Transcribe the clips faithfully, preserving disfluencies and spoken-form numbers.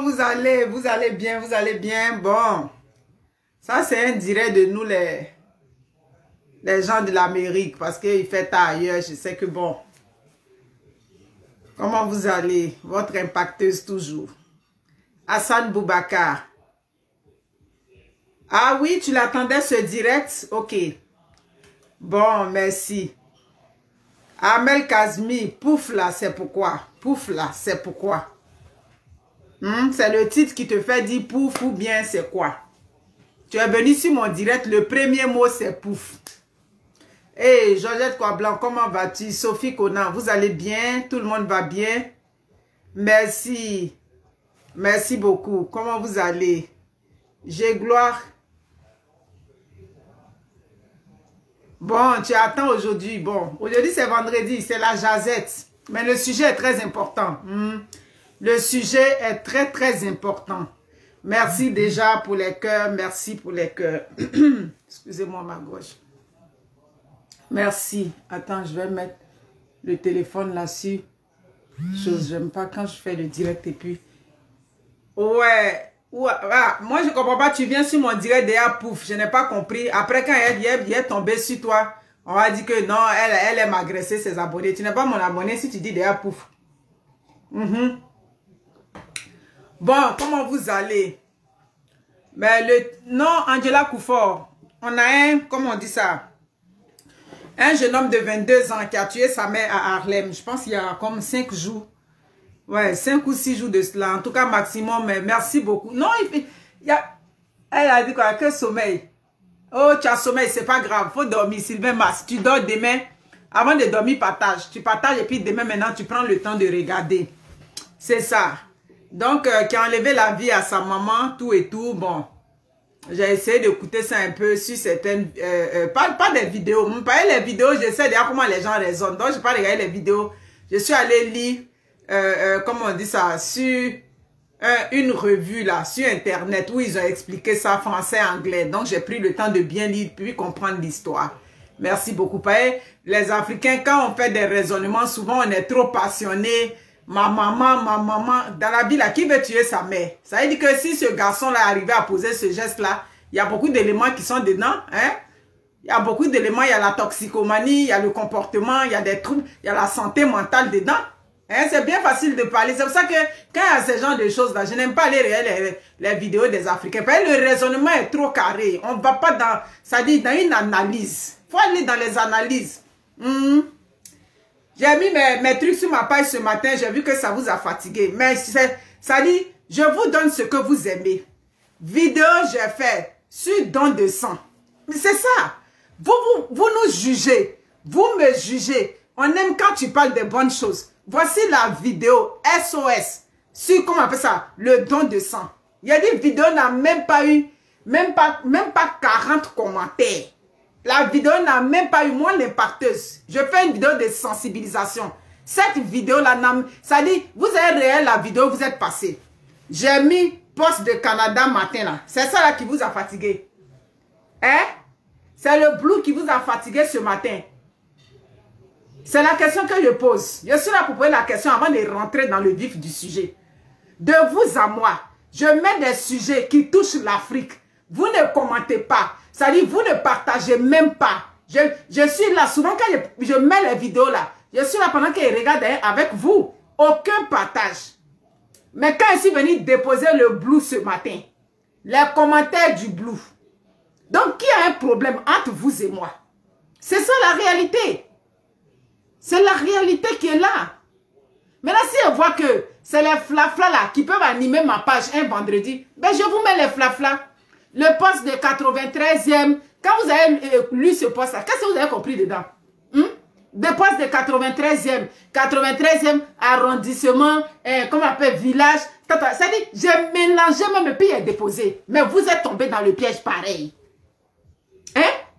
vous allez? Vous allez bien? Vous allez bien? Bon. Ça, c'est un direct de nous, les, les gens de l'Amérique. Parce qu'il fait tard ailleurs. Je sais que bon. Comment vous allez? Votre impacteuse toujours. Hassan Boubacar. Ah oui, tu l'attendais ce direct? Ok. Bon, merci. Amel Kazmi, pouf là, c'est pourquoi. Pouf là, c'est pourquoi. Hmm, c'est le titre qui te fait dire pouf ou bien c'est quoi. Tu es venu sur mon direct, le premier mot c'est pouf. Hey, Georgette Kouablanc, comment vas-tu? Sophie Conan, vous allez bien? Tout le monde va bien? Merci. Merci beaucoup. Comment vous allez? J'ai gloire. Bon, tu attends aujourd'hui. Bon, aujourd'hui c'est vendredi, c'est la jazette. Mais le sujet est très important. Hmm. Le sujet est très très important. Merci déjà pour les cœurs. Merci pour les cœurs. Excusez-moi ma gauche. Merci. Attends, je vais mettre le téléphone là-dessus. Chose, j'aime pas quand je fais le direct et puis... Ouais. Ouais. Ah, moi, je comprends pas. Tu viens sur mon direct déjà, pouf. Je n'ai pas compris. Après, quand elle, elle, elle est tombée sur toi, on va dire que non, elle, elle aime agresser ses abonnés. Tu n'es pas mon abonné si tu dis déjà, pouf. Mm-hmm. Bon, comment vous allez? Mais le... Non, Angela Koufort. On a un... Comment on dit ça? Un jeune homme de vingt-deux ans qui a tué sa mère à Harlem. Je pense qu'il y a comme cinq jours. Ouais, cinq ou six jours de cela. En tout cas, maximum. Mais merci beaucoup. Non, il, il y a... Elle a dit quoi? Que sommeil. Oh, tu as sommeil, c'est pas grave. Faut dormir, Sylvain Mas. Tu dors demain. Avant de dormir, partage. Tu partages et puis demain, maintenant, tu prends le temps de regarder. C'est ça. Donc, euh, qui a enlevé la vie à sa maman, tout et tout. Bon, j'ai essayé d'écouter ça un peu sur certaines... Euh, euh, pas, pas des vidéos. Pas les vidéos, je sais déjà comment les gens raisonnent. Donc, je n'ai pas regardé les vidéos. Je suis allée lire, euh, euh, comment on dit ça, sur euh, une revue, là, sur Internet, où ils ont expliqué ça français, anglais. Donc, j'ai pris le temps de bien lire, puis comprendre l'histoire. Merci beaucoup. Les Africains, quand on fait des raisonnements, souvent, on est trop passionnés. Ma maman, ma maman, dans la vie là, qui veut tuer sa mère? Ça veut dire que si ce garçon-là arrivait à poser ce geste-là, il y a beaucoup d'éléments qui sont dedans, hein? Il y a beaucoup d'éléments, il y a la toxicomanie, il y a le comportement, il y a des troubles, il y a la santé mentale dedans. Hein? C'est bien facile de parler. C'est pour ça que quand il y a ce genre de choses-là, je n'aime pas les, les, les vidéos des Africains. Parce que le raisonnement est trop carré. On ne va pas dans, ça dit, dans une analyse. Il faut aller dans les analyses. Mmh. J'ai mis mes, mes trucs sur ma page ce matin, j'ai vu que ça vous a fatigué. Mais ça dit, je vous donne ce que vous aimez. Vidéo, j'ai fait sur don de sang. Mais c'est ça. Vous, vous, vous nous jugez. Vous me jugez. On aime quand tu parles de bonnes choses. Voici la vidéo S O S sur, comment on appelle ça, le don de sang. Il y a des vidéos, n'a même pas eu, même pas, même pas quarante commentaires. La vidéo n'a même pas eu moins l'impacteuse. Je fais une vidéo de sensibilisation. Cette vidéo-là, ça dit, vous avez réel la vidéo, vous êtes passé. J'ai mis Poste de Canada matin là. C'est ça là qui vous a fatigué. Hein? C'est le blue qui vous a fatigué ce matin. C'est la question que je pose. Je suis là pour poser la question avant de rentrer dans le vif du sujet. De vous à moi, je mets des sujets qui touchent l'Afrique. Vous ne commentez pas. Ça dit, vous ne partagez même pas. Je, je suis là, souvent quand je, je mets les vidéos là, je suis là pendant qu'ils regardent avec vous. Aucun partage. Mais quand je suis venu déposer le blue ce matin, les commentaires du blue. Donc, qui a un problème entre vous et moi? C'est ça la réalité. C'est la réalité qui est là. Maintenant, si on voit que c'est les flaflas là qui peuvent animer ma page un vendredi, ben je vous mets les flaflas. Le poste de quatre-vingt-treizième, quand vous avez euh, lu ce poste-là, qu'est-ce que vous avez compris dedans? Hum? Des postes de quatre-vingt-treizième, quatre-vingt-treizième arrondissement, euh, comment on appelle, village. Ça dit, j'ai mélangé même et puis il est déposé. Mais vous êtes tombé dans le piège pareil. Hein?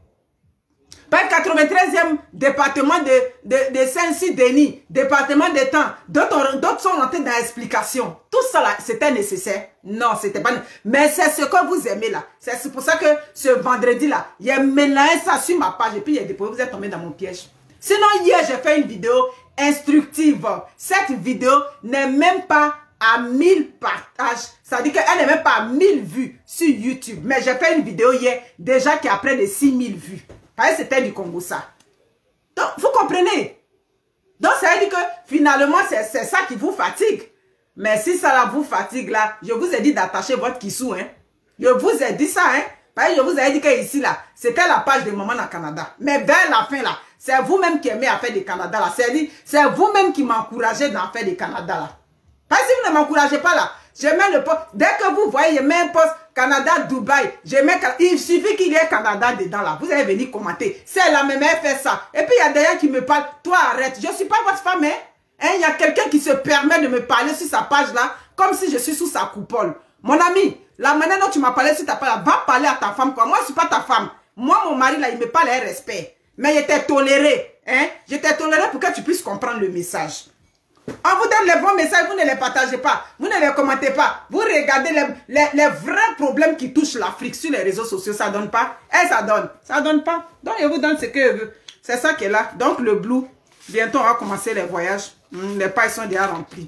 Par quatre-vingt-treizième département de, de, de Saint-Denis, département de temps, d'autres sont rentrés dans l'explication. Tout ça là, c'était nécessaire? Non, c'était pas nécessaire. Mais c'est ce que vous aimez là. C'est pour ça que ce vendredi là, il y a mélangé ça sur ma page et puis il y a déposé, vous êtes tombé dans mon piège. Sinon, hier, j'ai fait une vidéo instructive. Cette vidéo n'est même pas à mille partages. Ça dit qu'elle n'est même pas à mille vues sur YouTube. Mais j'ai fait une vidéo hier, déjà qui a près de six mille vues. C'était du Congo, ça. Donc, vous comprenez? Donc, ça veut dire que finalement, c'est ça qui vous fatigue. Mais si ça là vous fatigue, là, je vous ai dit d'attacher votre kissou, hein. Je vous ai dit ça, hein. Parce que je vous ai dit que ici, là, c'était la page de Maman dans Canada. Mais vers la fin, là, c'est vous-même qui aimez à faire des Canada, là. C'est vous-même qui m'encouragez d'en faire des Canada, là. Parce que si vous ne m'encouragez pas, là, je mets le poste. Dès que vous voyez, je mets un poste Canada, Dubaï. Je mets, il suffit qu'il y ait Canada dedans, là. Vous allez venir commenter. C'est la même, elle fait ça. Et puis, il y a des gens qui me parlent. Toi, arrête. Je ne suis pas votre femme, hein. Hein, il y a quelqu'un qui se permet de me parler sur sa page, là, comme si je suis sous sa coupole. Mon ami, la manière dont tu m'as parlé sur ta page, va parler à ta femme, quoi. Moi, je ne suis pas ta femme. Moi, mon mari, là, il me parle un respect. Mais il t'ai toléré, hein. Je t'ai toléré pour que tu puisses comprendre le message. On vous donne les bons messages, vous ne les partagez pas, vous ne les commentez pas. Vous regardez les, les, les vrais problèmes qui touchent l'Afrique sur les réseaux sociaux, ça donne pas. Et ça donne, ça donne pas. Donc, je vous donne ce que je veux. C'est ça qui est là. Donc, le blue, bientôt, on va commencer les voyages. Mmh, les pailles sont déjà remplies.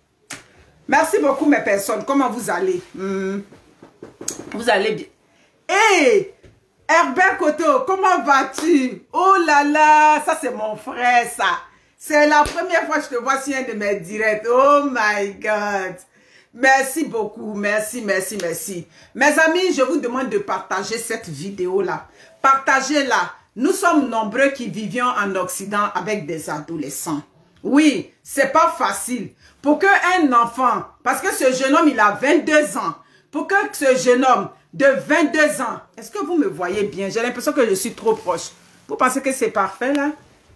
Merci beaucoup, mes personnes. Comment vous allez? Mmh. Vous allez bien. Hé, hey, Herbert Koto, comment vas-tu? Oh là là, ça c'est mon frère, ça. C'est la première fois que je te vois sur un de mes directs. Oh my God. Merci beaucoup. Merci, merci, merci. Mes amis, je vous demande de partager cette vidéo-là. Partagez-la. Nous sommes nombreux qui vivions en Occident avec des adolescents. Oui, c'est pas facile. Pour qu'un enfant, parce que ce jeune homme, il a vingt-deux ans. Pour que ce jeune homme de vingt-deux ans, est-ce que vous me voyez bien? J'ai l'impression que je suis trop proche. Vous pensez que c'est parfait, là?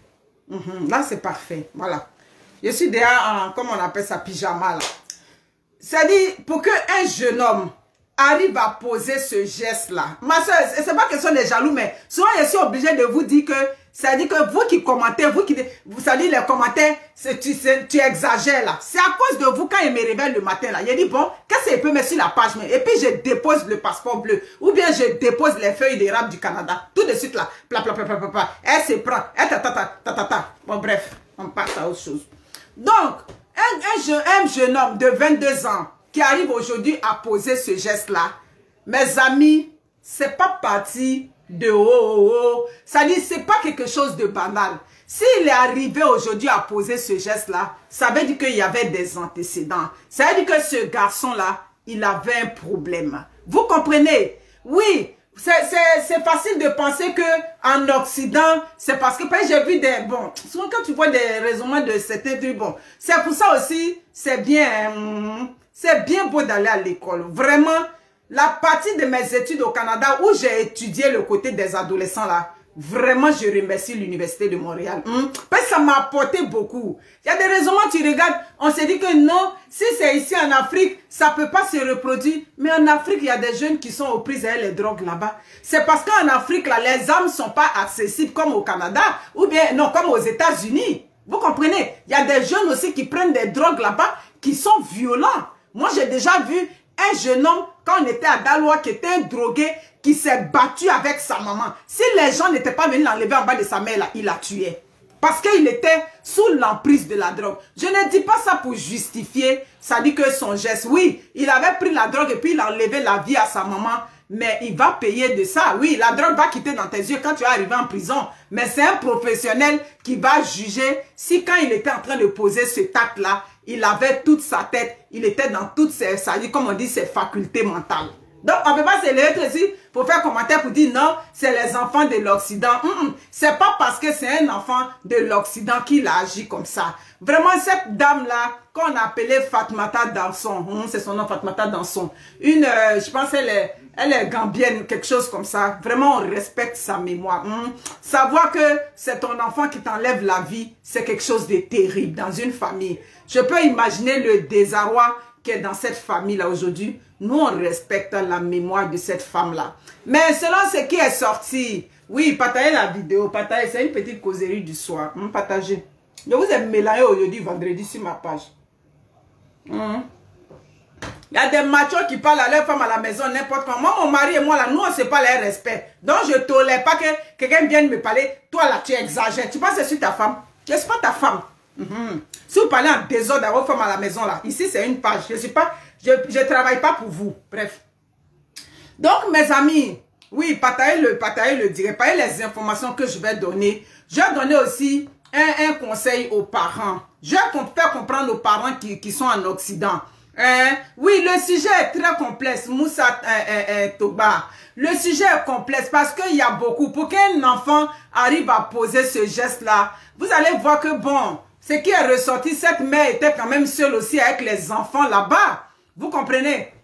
Mmh, là, c'est parfait. Voilà. Je suis déjà en, comme on appelle ça, pyjama, là. C'est-à-dire, pour qu'un jeune homme arrive à poser ce geste-là. Ma soeur, c'est pas question des jaloux, mais souvent, je suis obligée de vous dire que, c'est-à-dire que vous qui commentez, vous qui, vous savez, les commentaires, tu, tu exagères, là. C'est à cause de vous, quand il me réveille le matin, là, il dit, bon, qu'est-ce que je peux mettre sur la page, et puis je dépose le passeport bleu, ou bien je dépose les feuilles d'érable du Canada, tout de suite, là, pla, pla, pla, pla, pla, pla. Elle se prend, elle ta, ta, ta, ta, ta, ta. Bon, bref, on passe à autre chose. Donc, un, un, jeune, un jeune homme de vingt-deux ans, qui arrive aujourd'hui à poser ce geste-là, mes amis, c'est pas parti de oh, oh, oh. Ça dit, c'est pas quelque chose de banal. S'il est arrivé aujourd'hui à poser ce geste-là, ça veut dire qu'il y avait des antécédents. Ça veut dire que ce garçon-là, il avait un problème. Vous comprenez? Oui, c'est facile de penser que en Occident, c'est parce que j'ai vu des... Bon, souvent quand tu vois des raisonnements de certains trucs, bon, c'est pour ça aussi, c'est bien... Hum, c'est bien beau d'aller à l'école. Vraiment, la partie de mes études au Canada où j'ai étudié le côté des adolescents là, vraiment je remercie l'Université de Montréal. Hum? Parce que ça m'a apporté beaucoup. Il y a des raisonnements, tu regardes, on s'est dit que non, si c'est ici en Afrique, ça ne peut pas se reproduire. Mais en Afrique, il y a des jeunes qui sont aux prises avec les drogues là-bas. C'est parce qu'en Afrique, là, les armes ne sont pas accessibles comme au Canada, ou bien non, comme aux États-Unis. Vous comprenez? Il y a des jeunes aussi qui prennent des drogues là-bas qui sont violents. Moi, j'ai déjà vu un jeune homme, quand on était à Daloa, qui était un drogué, qui s'est battu avec sa maman. Si les gens n'étaient pas venus l'enlever en bas de sa mère, là, il la tuait. Parce qu'il était sous l'emprise de la drogue. Je ne dis pas ça pour justifier, ça dit que son geste. Oui, il avait pris la drogue et puis il a enlevé la vie à sa maman. Mais il va payer de ça. Oui, la drogue va quitter dans tes yeux quand tu es arrivé en prison. Mais c'est un professionnel qui va juger si quand il était en train de poser ce acte-là, il avait toute sa tête, il était dans toutes ses, ça dit, comme on dit, ses facultés mentales. Donc, on ne peut pas se lever ici pour faire commentaire pour dire non, c'est les enfants de l'Occident. Mm -mm. C'est pas parce que c'est un enfant de l'Occident qu'il a agi comme ça. Vraiment, cette dame-là, qu'on appelait Fatmata Danson, mm, c'est son nom, Fatmata Danson. Une, euh, je pense, elle est, elle est gambienne, quelque chose comme ça. Vraiment, on respecte sa mémoire. Mm. Savoir que c'est ton enfant qui t'enlève la vie, c'est quelque chose de terrible dans une famille. Je peux imaginer le désarroi qui est dans cette famille-là aujourd'hui. Nous, on respecte la mémoire de cette femme-là. Mais selon ce qui est sorti, oui, partagez la vidéo, partagez, c'est une petite causerie du soir. Hum, partagez. Je vous ai mélangé aujourd'hui, vendredi, sur ma page. Hum. Il y a des machos qui parlent à leur femme à la maison, n'importe comment. Moi, mon mari et moi, là, nous, on ne sait pas leur respect. Donc, je ne tolère pas que quelqu'un vienne me parler. Toi, là, tu exagères. Tu penses que c'est sur ta femme? Je ne suis pas ta femme. Mm-hmm. Si vous parlez en désordre à vos femmes à la maison, là, ici, c'est une page. Je suis pas, je ne travaille pas pour vous. Bref. Donc, mes amis, oui, partagez le, partagez le direct, partagez les informations que je vais donner. Je vais donner aussi un, un conseil aux parents. Je vais faire comprendre aux parents qui, qui sont en Occident. Hein? Oui, le sujet est très complexe, Moussa euh, euh, euh, Toba. Le sujet est complexe parce qu'il y a beaucoup. Pour qu'un enfant arrive à poser ce geste-là, vous allez voir que bon, ce qui est ressorti, cette mère était quand même seule aussi avec les enfants là-bas. Vous comprenez?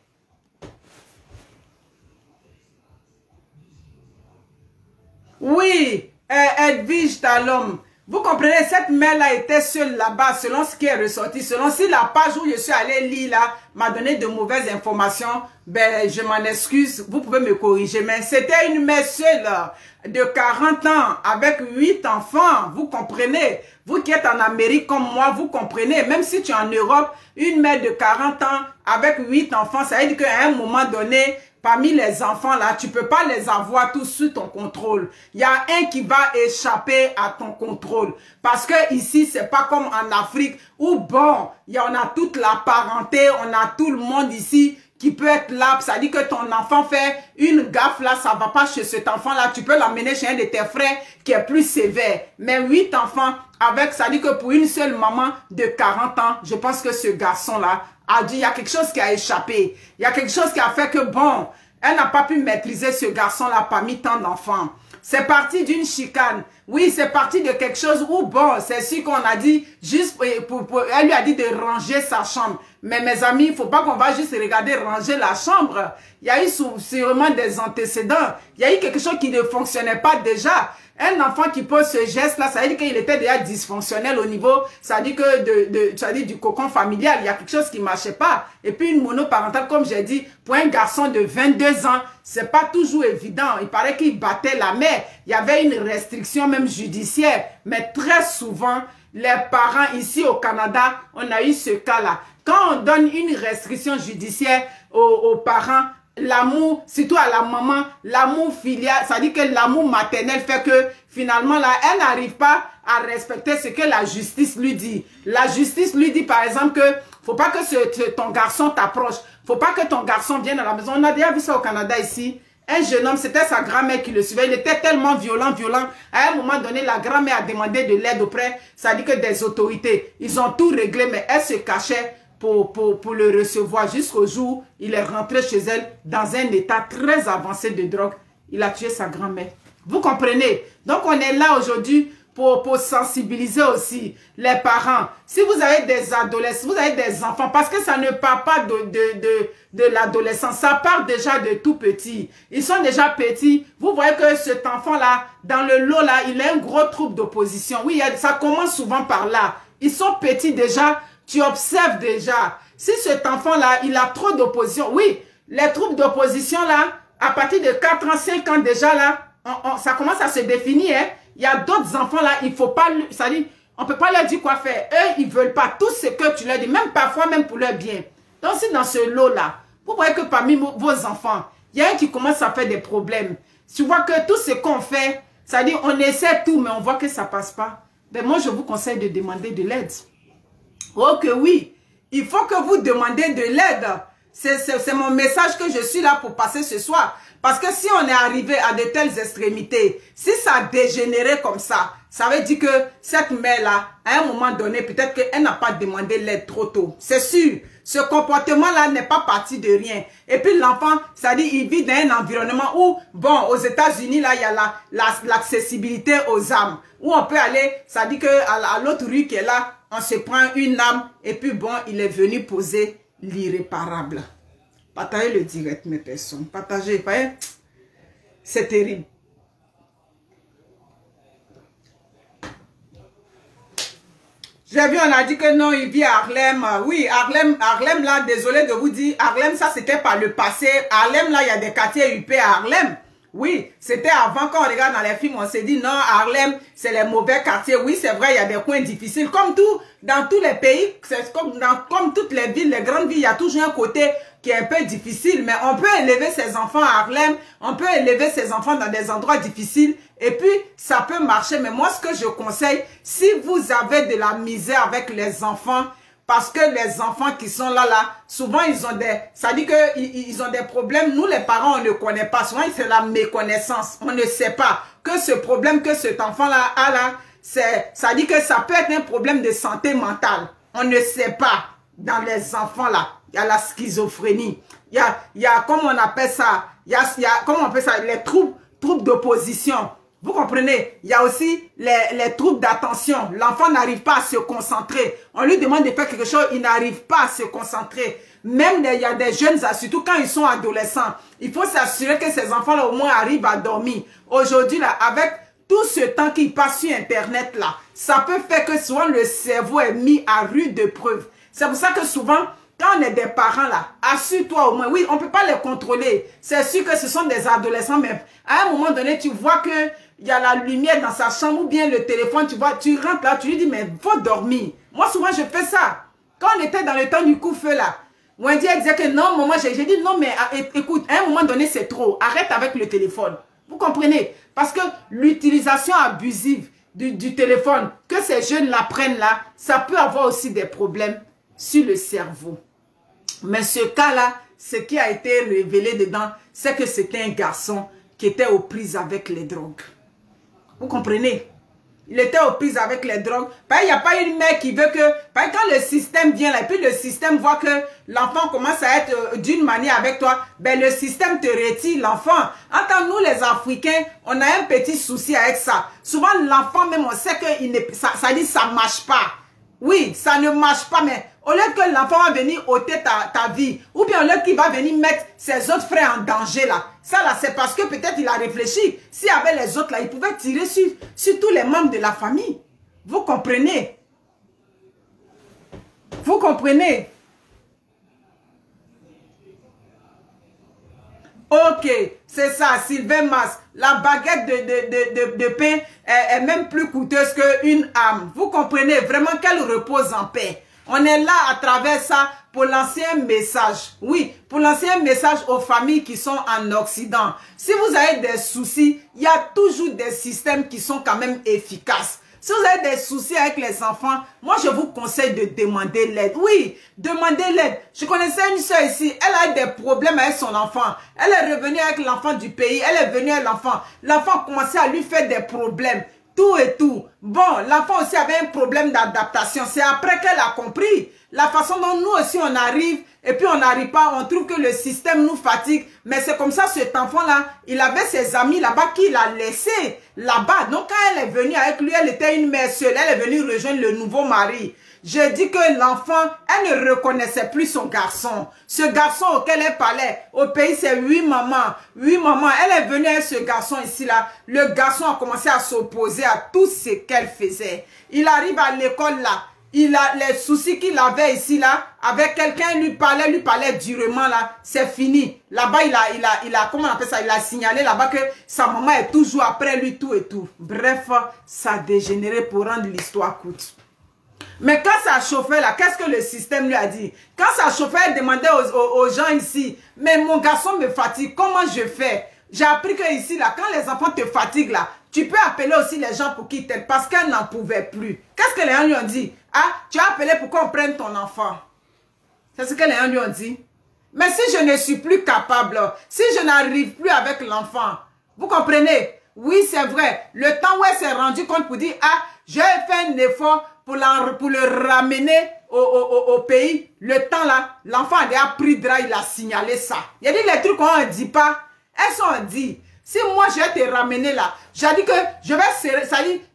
Oui, euh, Edwige Talom. Vous comprenez, cette mère-là était seule là-bas, selon ce qui est ressorti, selon si la page où je suis allée lire là m'a donné de mauvaises informations, ben je m'en excuse, vous pouvez me corriger. Mais c'était une mère seule de quarante ans avec huit enfants, vous comprenez. Vous qui êtes en Amérique comme moi, vous comprenez. Même si tu es en Europe, une mère de quarante ans avec huit enfants, ça veut dire qu'à un moment donné, parmi les enfants là, tu peux pas les avoir tous sous ton contrôle. Il y a un qui va échapper à ton contrôle. Parce que ici, c'est pas comme en Afrique où bon, il y en a toute la parenté, on a tout le monde ici qui peut être là. Ça dit que ton enfant fait une gaffe là, ça va pas chez cet enfant là. Tu peux l'amener chez un de tes frères qui est plus sévère. Mais huit enfants avec, ça dit que pour une seule maman de quarante ans, je pense que ce garçon là a dit, il y a quelque chose qui a échappé. Il y a quelque chose qui a fait que, bon, elle n'a pas pu maîtriser ce garçon-là parmi tant d'enfants. C'est parti d'une chicane. Oui, c'est parti de quelque chose où, bon, c'est sûr qu'on a dit, juste pour, pour, pour, elle lui a dit de ranger sa chambre. Mais mes amis, il ne faut pas qu'on va juste regarder ranger la chambre. Il y a eu sûrement des antécédents. Il y a eu quelque chose qui ne fonctionnait pas déjà. Un enfant qui pose ce geste-là, ça veut dire qu'il était déjà dysfonctionnel au niveau, ça veut dire que de, de, ça veut dire du cocon familial, il y a quelque chose qui ne marchait pas. Et puis une monoparentale, comme j'ai dit, pour un garçon de vingt-deux ans, c'est pas toujours évident. Il paraît qu'il battait la mère. Il y avait une restriction même judiciaire. Mais très souvent, les parents ici au Canada, on a eu ce cas-là. Quand on donne une restriction judiciaire aux, aux parents, l'amour, surtout à la maman, l'amour filial, ça dit que l'amour maternel fait que finalement là, elle n'arrive pas à respecter ce que la justice lui dit. La justice lui dit par exemple que faut pas que ce, ton garçon t'approche, faut pas que ton garçon vienne à la maison. On a déjà vu ça au Canada ici. Un jeune homme, c'était sa grand-mère qui le suivait. Il était tellement violent, violent. À un moment donné, la grand-mère a demandé de l'aide auprès, ça dit que des autorités. Ils ont tout réglé, mais elle se cachait Pour, pour, pour le recevoir jusqu'au jour où il est rentré chez elle dans un état très avancé de drogue. Il a tué sa grand-mère. Vous comprenez? Donc on est là aujourd'hui pour, pour sensibiliser aussi les parents. Si vous avez des adolescents, vous avez des enfants, parce que ça ne part pas de, de, de, de l'adolescence, ça part déjà de tout petit. Ils sont déjà petits. Vous voyez que cet enfant-là, dans le lot là, il a un gros trouble d'opposition. Oui, ça commence souvent par là. Ils sont petits déjà. Tu observes déjà, si cet enfant-là, il a trop d'opposition, oui, les troubles d'opposition là, à partir de quatre ans, cinq ans déjà là, on, on, ça commence à se définir. Hein. Il y a d'autres enfants là, il faut pas, ça dit, on peut pas leur dire quoi faire. Eux, ils veulent pas tout ce que tu leur dis, même parfois même pour leur bien. Donc si dans ce lot-là, vous voyez que parmi vos enfants, il y a un qui commence à faire des problèmes. Tu vois que tout ce qu'on fait, ça dit, on essaie tout, mais on voit que ça passe pas. Ben moi, je vous conseille de demander de l'aide. Oh que oui, il faut que vous demandiez de l'aide. C'est mon message que je suis là pour passer ce soir. Parce que si on est arrivé à de telles extrémités, si ça a dégénéré comme ça, ça veut dire que cette mère-là, à un moment donné, peut-être qu'elle n'a pas demandé l'aide trop tôt. C'est sûr, ce comportement-là n'est pas parti de rien. Et puis l'enfant, ça dit, il vit dans un environnement où, bon, aux États-Unis, là, il y a l'accessibilité la, la, aux armes. Où on peut aller, ça dit que à, à l'autre rue qui est là, on se prend une arme et puis bon, il est venu poser l'irréparable. Partagez le direct, mes personnes. Partagez, c'est terrible. J'ai vu, on a dit que non, il vit à Harlem. Oui, Harlem, Harlem là, désolé de vous dire, Harlem, ça c'était par le passé. Harlem là, il y a des quartiers huppés à Harlem. Oui, c'était avant quand on regarde dans les films, on s'est dit non, Harlem, c'est les mauvais quartiers. Oui, c'est vrai, il y a des coins difficiles. Comme tout, dans tous les pays, c'est comme dans comme toutes les villes, les grandes villes, il y a toujours un côté qui est un peu difficile. Mais on peut élever ses enfants à Harlem, on peut élever ses enfants dans des endroits difficiles. Et puis, ça peut marcher. Mais moi, ce que je conseille, si vous avez de la misère avec les enfants, parce que les enfants qui sont là, là, souvent ils ont des, ça dit que ils, ils ont des problèmes. Nous, les parents, on ne connaît pas. Souvent, c'est la méconnaissance. On ne sait pas que ce problème que cet enfant-là a là, c'est, ça dit que ça peut être un problème de santé mentale. On ne sait pas. Dans les enfants là, il y a la schizophrénie. Il y a, il y a, comment on appelle ça? Il y a, il y a, comment on appelle ça? Les troubles, troubles d'opposition. Vous comprenez? Il y a aussi les, les troubles d'attention. L'enfant n'arrive pas à se concentrer. On lui demande de faire quelque chose, il n'arrive pas à se concentrer. Même il y a des jeunes, surtout quand ils sont adolescents, il faut s'assurer que ces enfants-là au moins arrivent à dormir. Aujourd'hui, là, avec tout ce temps qu'ils passent sur Internet, là, ça peut faire que souvent le cerveau est mis à rude épreuve. C'est pour ça que souvent, quand on est des parents là, assure-toi au moins. Oui, on ne peut pas les contrôler. C'est sûr que ce sont des adolescents, mais à un moment donné, tu vois que il y a la lumière dans sa chambre ou bien le téléphone, tu vois, tu rentres là, tu lui dis, mais faut dormir. Moi, souvent, je fais ça. Quand on était dans le temps du coup-feu là, Wendy disait que non, maman, j'ai dit, non, mais écoute, à un moment donné, c'est trop. Arrête avec le téléphone. Vous comprenez? Parce que l'utilisation abusive du, du téléphone, que ces jeunes la prennent là, ça peut avoir aussi des problèmes sur le cerveau. Mais ce cas-là, ce qui a été révélé dedans, c'est que c'était un garçon qui était aux prises avec les drogues. Vous comprenez? Il était aux prises avec les drogues. Il n'y a pas une mère qui veut que... Quand le système vient là, et puis le système voit que l'enfant commence à être d'une manière avec toi, ben le système te retire l'enfant. Entends, nous les Africains, on a un petit souci avec ça. Souvent l'enfant même, on sait que ça, ça dit ça ne marche pas. Oui, ça ne marche pas, mais au lieu que l'enfant va venir ôter ta, ta vie, ou bien au lieu qu'il va venir mettre ses autres frères en danger là, ça là c'est parce que peut-être il a réfléchi. S'il y avait les autres là, il pouvait tirer sur, sur tous les membres de la famille. Vous comprenez? Vous comprenez? Ok, c'est ça, Sylvain Mas. La baguette de, de, de, de, de pain est, est même plus coûteuse qu'une âme. Vous comprenez vraiment qu'elle repose en paix. On est là à travers ça pour lancer un message. Oui, pour lancer un message aux familles qui sont en Occident. Si vous avez des soucis, il y a toujours des systèmes qui sont quand même efficaces. Si vous avez des soucis avec les enfants, moi je vous conseille de demander l'aide. Oui, demandez l'aide. Je connaissais une soeur ici, elle a des problèmes avec son enfant. Elle est revenue avec l'enfant du pays, elle est venue avec l'enfant. L'enfant commençait à lui faire des problèmes, tout et tout. Bon, l'enfant aussi avait un problème d'adaptation. C'est après qu'elle a compris la façon dont nous aussi on arrive et puis on n'arrive pas, on trouve que le système nous fatigue. Mais c'est comme ça, cet enfant-là, il avait ses amis là-bas qui l'a laissé là-bas. Donc quand elle est venue avec lui, elle était une mère seule. Elle est venue rejoindre le nouveau mari. Je dis que l'enfant, elle ne reconnaissait plus son garçon. Ce garçon auquel elle parlait, au pays, c'est huit mamans. Huit mamans. Elle est venue avec ce garçon ici-là. Le garçon a commencé à s'opposer à tout ce qu'elle faisait. Il arrive à l'école là. Il a les soucis qu'il avait ici là, avec quelqu'un lui parlait, lui parlait durement là, c'est fini. Là-bas, il a, il a, il a, comment on appelle ça, il a signalé là-bas que sa maman est toujours après lui, tout et tout. Bref, ça a dégénéré pour rendre l'histoire courte. Mais quand ça chauffait là, qu'est-ce que le système lui a dit? Quand ça chauffait, elle demandait aux, aux, aux gens ici, mais mon garçon me fatigue, comment je fais? J'ai appris que ici là, quand les enfants te fatiguent là, tu peux appeler aussi les gens pour qu'ils t'aident parce qu'elle n'en pouvait plus. Qu'est-ce que les gens lui ont dit? Ah, tu as appelé pour qu'on prenne ton enfant. C'est ce que les gens lui ont dit. Mais si je ne suis plus capable, si je n'arrive plus avec l'enfant, vous comprenez? Oui, c'est vrai. Le temps où elle s'est rendue compte pour dire, ah, j'ai fait un effort pour, la, pour le ramener au, au, au pays. Le temps là, l'enfant a déjà pris drap, il a signalé ça. Il a dit les trucs qu'on ne dit pas, elles sont dit. Si moi je vais te ramener là, j'ai dit que je vais serrer, ça dit,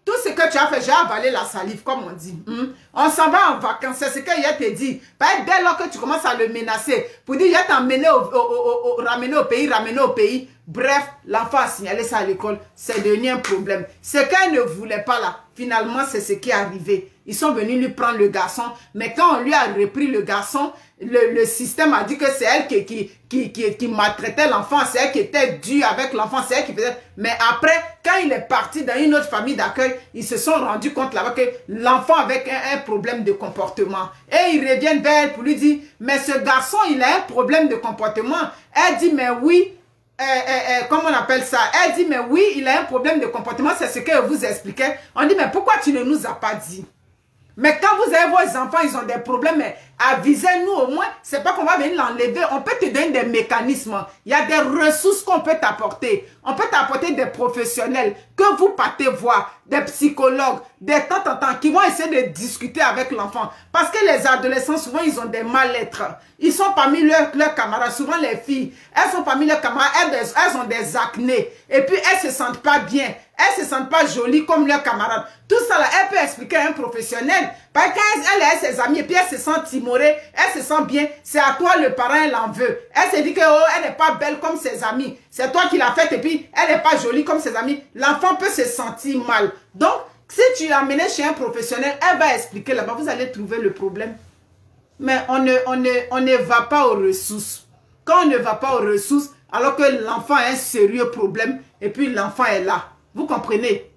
tout ce que tu as fait, j'ai avalé la salive, comme on dit. Hmm? On s'en va en vacances, c'est ce qu'il te dit. Dès lors que tu commences à le menacer, pour dire, je t'ai emmené au, au, au, au, ramené au pays, ramené au pays. Bref, l'enfant a signalé ça à l'école, c'est devenu un problème. Ce qu'elle ne voulait pas là, finalement, c'est ce qui est arrivé. Ils sont venus lui prendre le garçon, mais quand on lui a repris le garçon, le, le système a dit que c'est elle qui, qui, qui, qui, qui maltraitait l'enfant, c'est elle qui était dure avec l'enfant, c'est elle qui faisait... Mais après, quand il est parti dans une autre famille d'accueil, ils se sont rendus compte là-bas que l'enfant avait un, un problème de comportement. Et ils reviennent vers elle pour lui dire, mais ce garçon, il a un problème de comportement. Elle dit, mais oui, Euh, euh, euh, comment on appelle ça? Elle dit, mais oui, il a un problème de comportement, c'est ce que vous expliquez. On dit, mais pourquoi tu ne nous as pas dit? Mais quand vous avez vos enfants, ils ont des problèmes, mais avisez-nous au moins. C'est pas qu'on va venir l'enlever. On peut te donner des mécanismes. Il y a des ressources qu'on peut t'apporter. On peut t'apporter des professionnels que vous partez voir, des psychologues, des temps en temps qui vont essayer de discuter avec l'enfant. Parce que les adolescents, souvent, ils ont des mal-être. Ils sont parmi leurs, leurs camarades, souvent les filles. Elles sont parmi leurs camarades, elles, elles ont des acnés. Et puis, elles se sentent pas bien. Elles se sentent pas jolies comme leurs camarades. Tout ça, là, elle peut expliquer à un professionnel. Parce qu'elle a ses amis et puis elle se sent timorée, elle se sent bien. C'est à toi, le parent, elle en veut. Elle se dit que oh, elle n'est pas belle comme ses amis. C'est toi qui l'as faite et puis elle n'est pas jolie comme ses amis. L'enfant peut se sentir mal. Donc, si tu l'amènes chez un professionnel, elle va expliquer là-bas. Vous allez trouver le problème. Mais on ne, on, ne, on ne va pas aux ressources. Quand on ne va pas aux ressources, alors que l'enfant a un sérieux problème et puis l'enfant est là. Vous comprenez?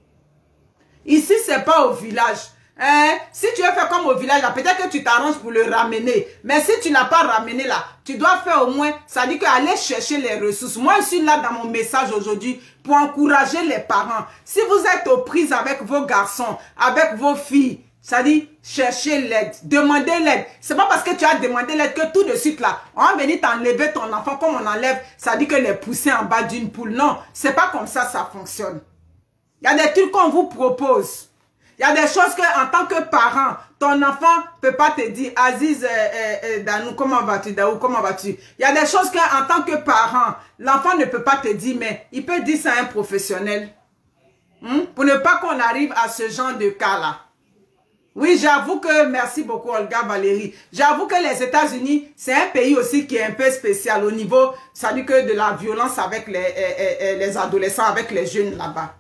Ici, ce n'est pas au village. Hein? Si tu veux faire comme au village, peut-être que tu t'arranges pour le ramener. Mais si tu n'as pas ramené là, tu dois faire au moins, ça dit qu'aller chercher les ressources. Moi, je suis là dans mon message aujourd'hui pour encourager les parents. Si vous êtes aux prises avec vos garçons, avec vos filles, ça dit chercher l'aide, demander l'aide. C'est pas parce que tu as demandé l'aide que tout de suite là, on va venir t'enlever ton enfant comme on enlève, ça dit que les pousser en bas d'une poule. Non, c'est pas comme ça ça fonctionne. Il y a des trucs qu'on vous propose. Il y a des choses que, en tant que parent, ton enfant ne peut pas te dire, Aziz, euh, euh, euh, Danou, comment vas-tu, Daou, comment vas-tu? Il y a des choses que, en tant que parent, l'enfant ne peut pas te dire, mais il peut dire ça à un professionnel. Hmm? Pour ne pas qu'on arrive à ce genre de cas-là. Oui, j'avoue que, merci beaucoup Olga Valérie, j'avoue que les États-Unis, c'est un pays aussi qui est un peu spécial au niveau, ça dit que de la violence avec les, euh, euh, les adolescents, avec les jeunes là-bas.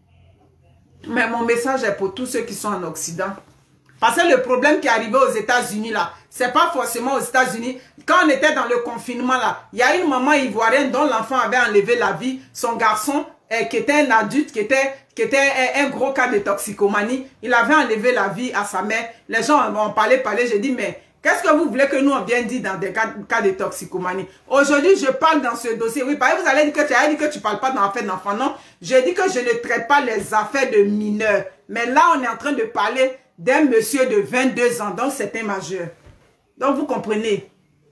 Mais mon message est pour tous ceux qui sont en Occident. Parce que le problème qui est arrivé aux États-Unis là, c'est pas forcément aux États-Unis. Quand on était dans le confinement là, il y a une maman ivoirienne dont l'enfant avait enlevé la vie. Son garçon, eh, qui était un adulte, qui était, qui était un, un gros cas de toxicomanie, il avait enlevé la vie à sa mère. Les gens ont parlé, parlé. J'ai dit, mais qu'est-ce que vous voulez que nous on vienne dire dans des cas, cas de toxicomanie? Aujourd'hui, je parle dans ce dossier. Oui, parce que vous allez dire que tu as dit que tu ne parles pas dans l'affaire d'enfant. Non, j'ai dit que je ne traite pas les affaires de mineurs. Mais là, on est en train de parler d'un monsieur de vingt-deux ans, donc c'est un majeur. Donc, vous comprenez.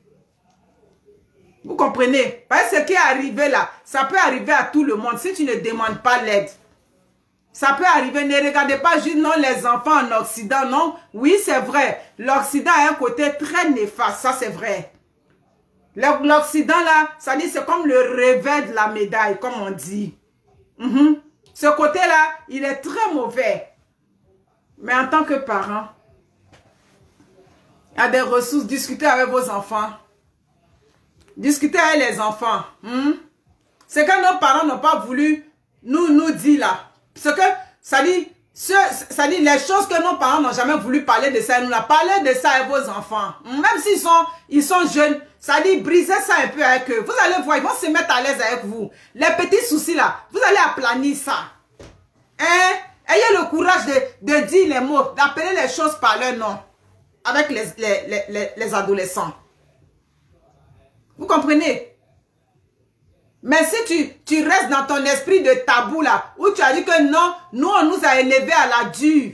Vous comprenez? Parce que ce qui est arrivé là, ça peut arriver à tout le monde si tu ne demandes pas l'aide. Ça peut arriver, ne regardez pas juste non les enfants en Occident, non. Oui, c'est vrai. L'Occident a un côté très néfaste, ça c'est vrai. L'Occident là, ça dit c'est comme le revers de la médaille, comme on dit. Mm-hmm. Ce côté-là, il est très mauvais. Mais en tant que parent, il y a des ressources. Discutez avec vos enfants. Discutez avec les enfants. Hmm? C'est que nos parents n'ont pas voulu nous, nous dire là. Ce que, ça dit, ce, ça dit les choses que nos parents n'ont jamais voulu parler de ça. Nous avons parlé de ça avec vos enfants. Même s'ils sont, ils sont jeunes, ça dit, brisez ça un peu avec eux. Vous allez voir, ils vont se mettre à l'aise avec vous. Les petits soucis là, vous allez aplanir ça. Hein? Ayez le courage de, de dire les mots, d'appeler les choses par leur nom. Avec les, les, les, les, les adolescents. Vous comprenez? Mais si tu, tu restes dans ton esprit de tabou là, où tu as dit que non, nous on nous a élevés à la dure.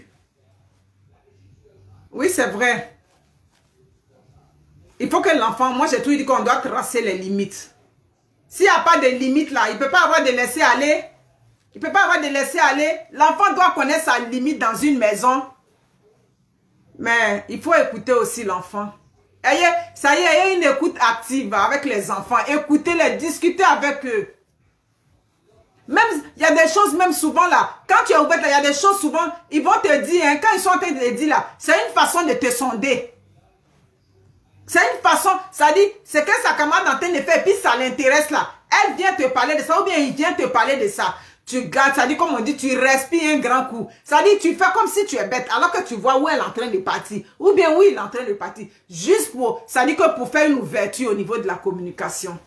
Oui, c'est vrai. Il faut que l'enfant, moi j'ai toujours dit qu'on doit tracer les limites. S'il n'y a pas de limites là, il ne peut pas avoir de laisser aller. Il ne peut pas avoir de laisser aller. L'enfant doit connaître sa limite dans une maison. Mais il faut écouter aussi l'enfant. Ayez, ça y est, ayez une écoute active avec les enfants. Écoutez-les, discutez avec eux. Même, il y a des choses, même souvent là, quand tu es ouverte là, il y a des choses souvent, ils vont te dire, hein, quand ils sont en train de te dire là, c'est une façon de te sonder. C'est une façon, ça dit, c'est que sa camarade en train de faire, et puis ça l'intéresse là. Elle vient te parler de ça, ou bien il vient te parler de ça. Tu gardes, ça dit, comme on dit, tu respires un grand coup. Ça dit, tu fais comme si tu es bête, alors que tu vois où elle est en train de partir. Ou bien où il est en train de partir. Juste pour, ça dit que pour faire une ouverture au niveau de la communication.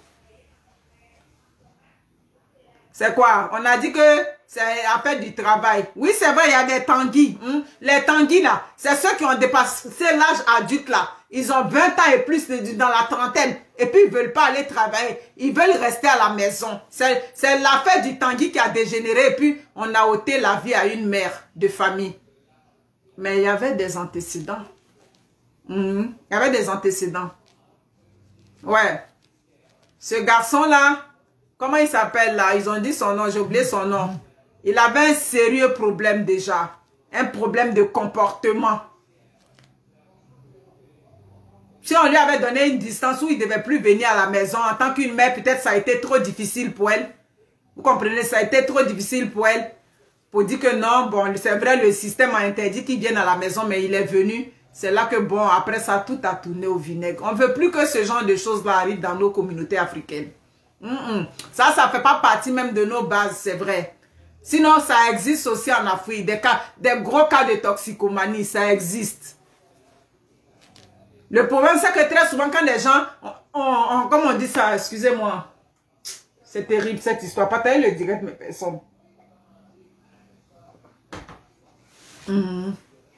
C'est quoi? On a dit que c'est affaire du travail. Oui, c'est vrai, il y a des tanguis. Hein? Les tanguis, là, c'est ceux qui ont dépassé l'âge adulte, là. Ils ont vingt ans et plus dans la trentaine. Et puis, ils ne veulent pas aller travailler. Ils veulent rester à la maison. C'est l'affaire du tangui qui a dégénéré. Et puis, on a ôté la vie à une mère de famille. Mais il y avait des antécédents. Mmh. Il y avait des antécédents. Ouais. Ce garçon-là, comment il s'appelle là? Ils ont dit son nom, j'ai oublié son nom. Il avait un sérieux problème déjà. Un problème de comportement. Si on lui avait donné une distance où il ne devait plus venir à la maison, en tant qu'une mère, peut-être ça a été trop difficile pour elle. Vous comprenez? Ça a été trop difficile pour elle. Pour dire que non, bon, c'est vrai, le système a interdit qu'il vienne à la maison, mais il est venu. C'est là que, bon, après ça, tout a tourné au vinaigre. On ne veut plus que ce genre de choses-là arrivent dans nos communautés africaines. Mm -mm. Ça, ça ne fait pas partie même de nos bases, c'est vrai. Sinon, ça existe aussi en Afrique. Des, cas, des gros cas de toxicomanie, ça existe. Le problème, c'est que très souvent, quand les gens, on, on, comme on dit ça, excusez-moi, c'est terrible cette histoire, partagez le direct, mais personne. Mm.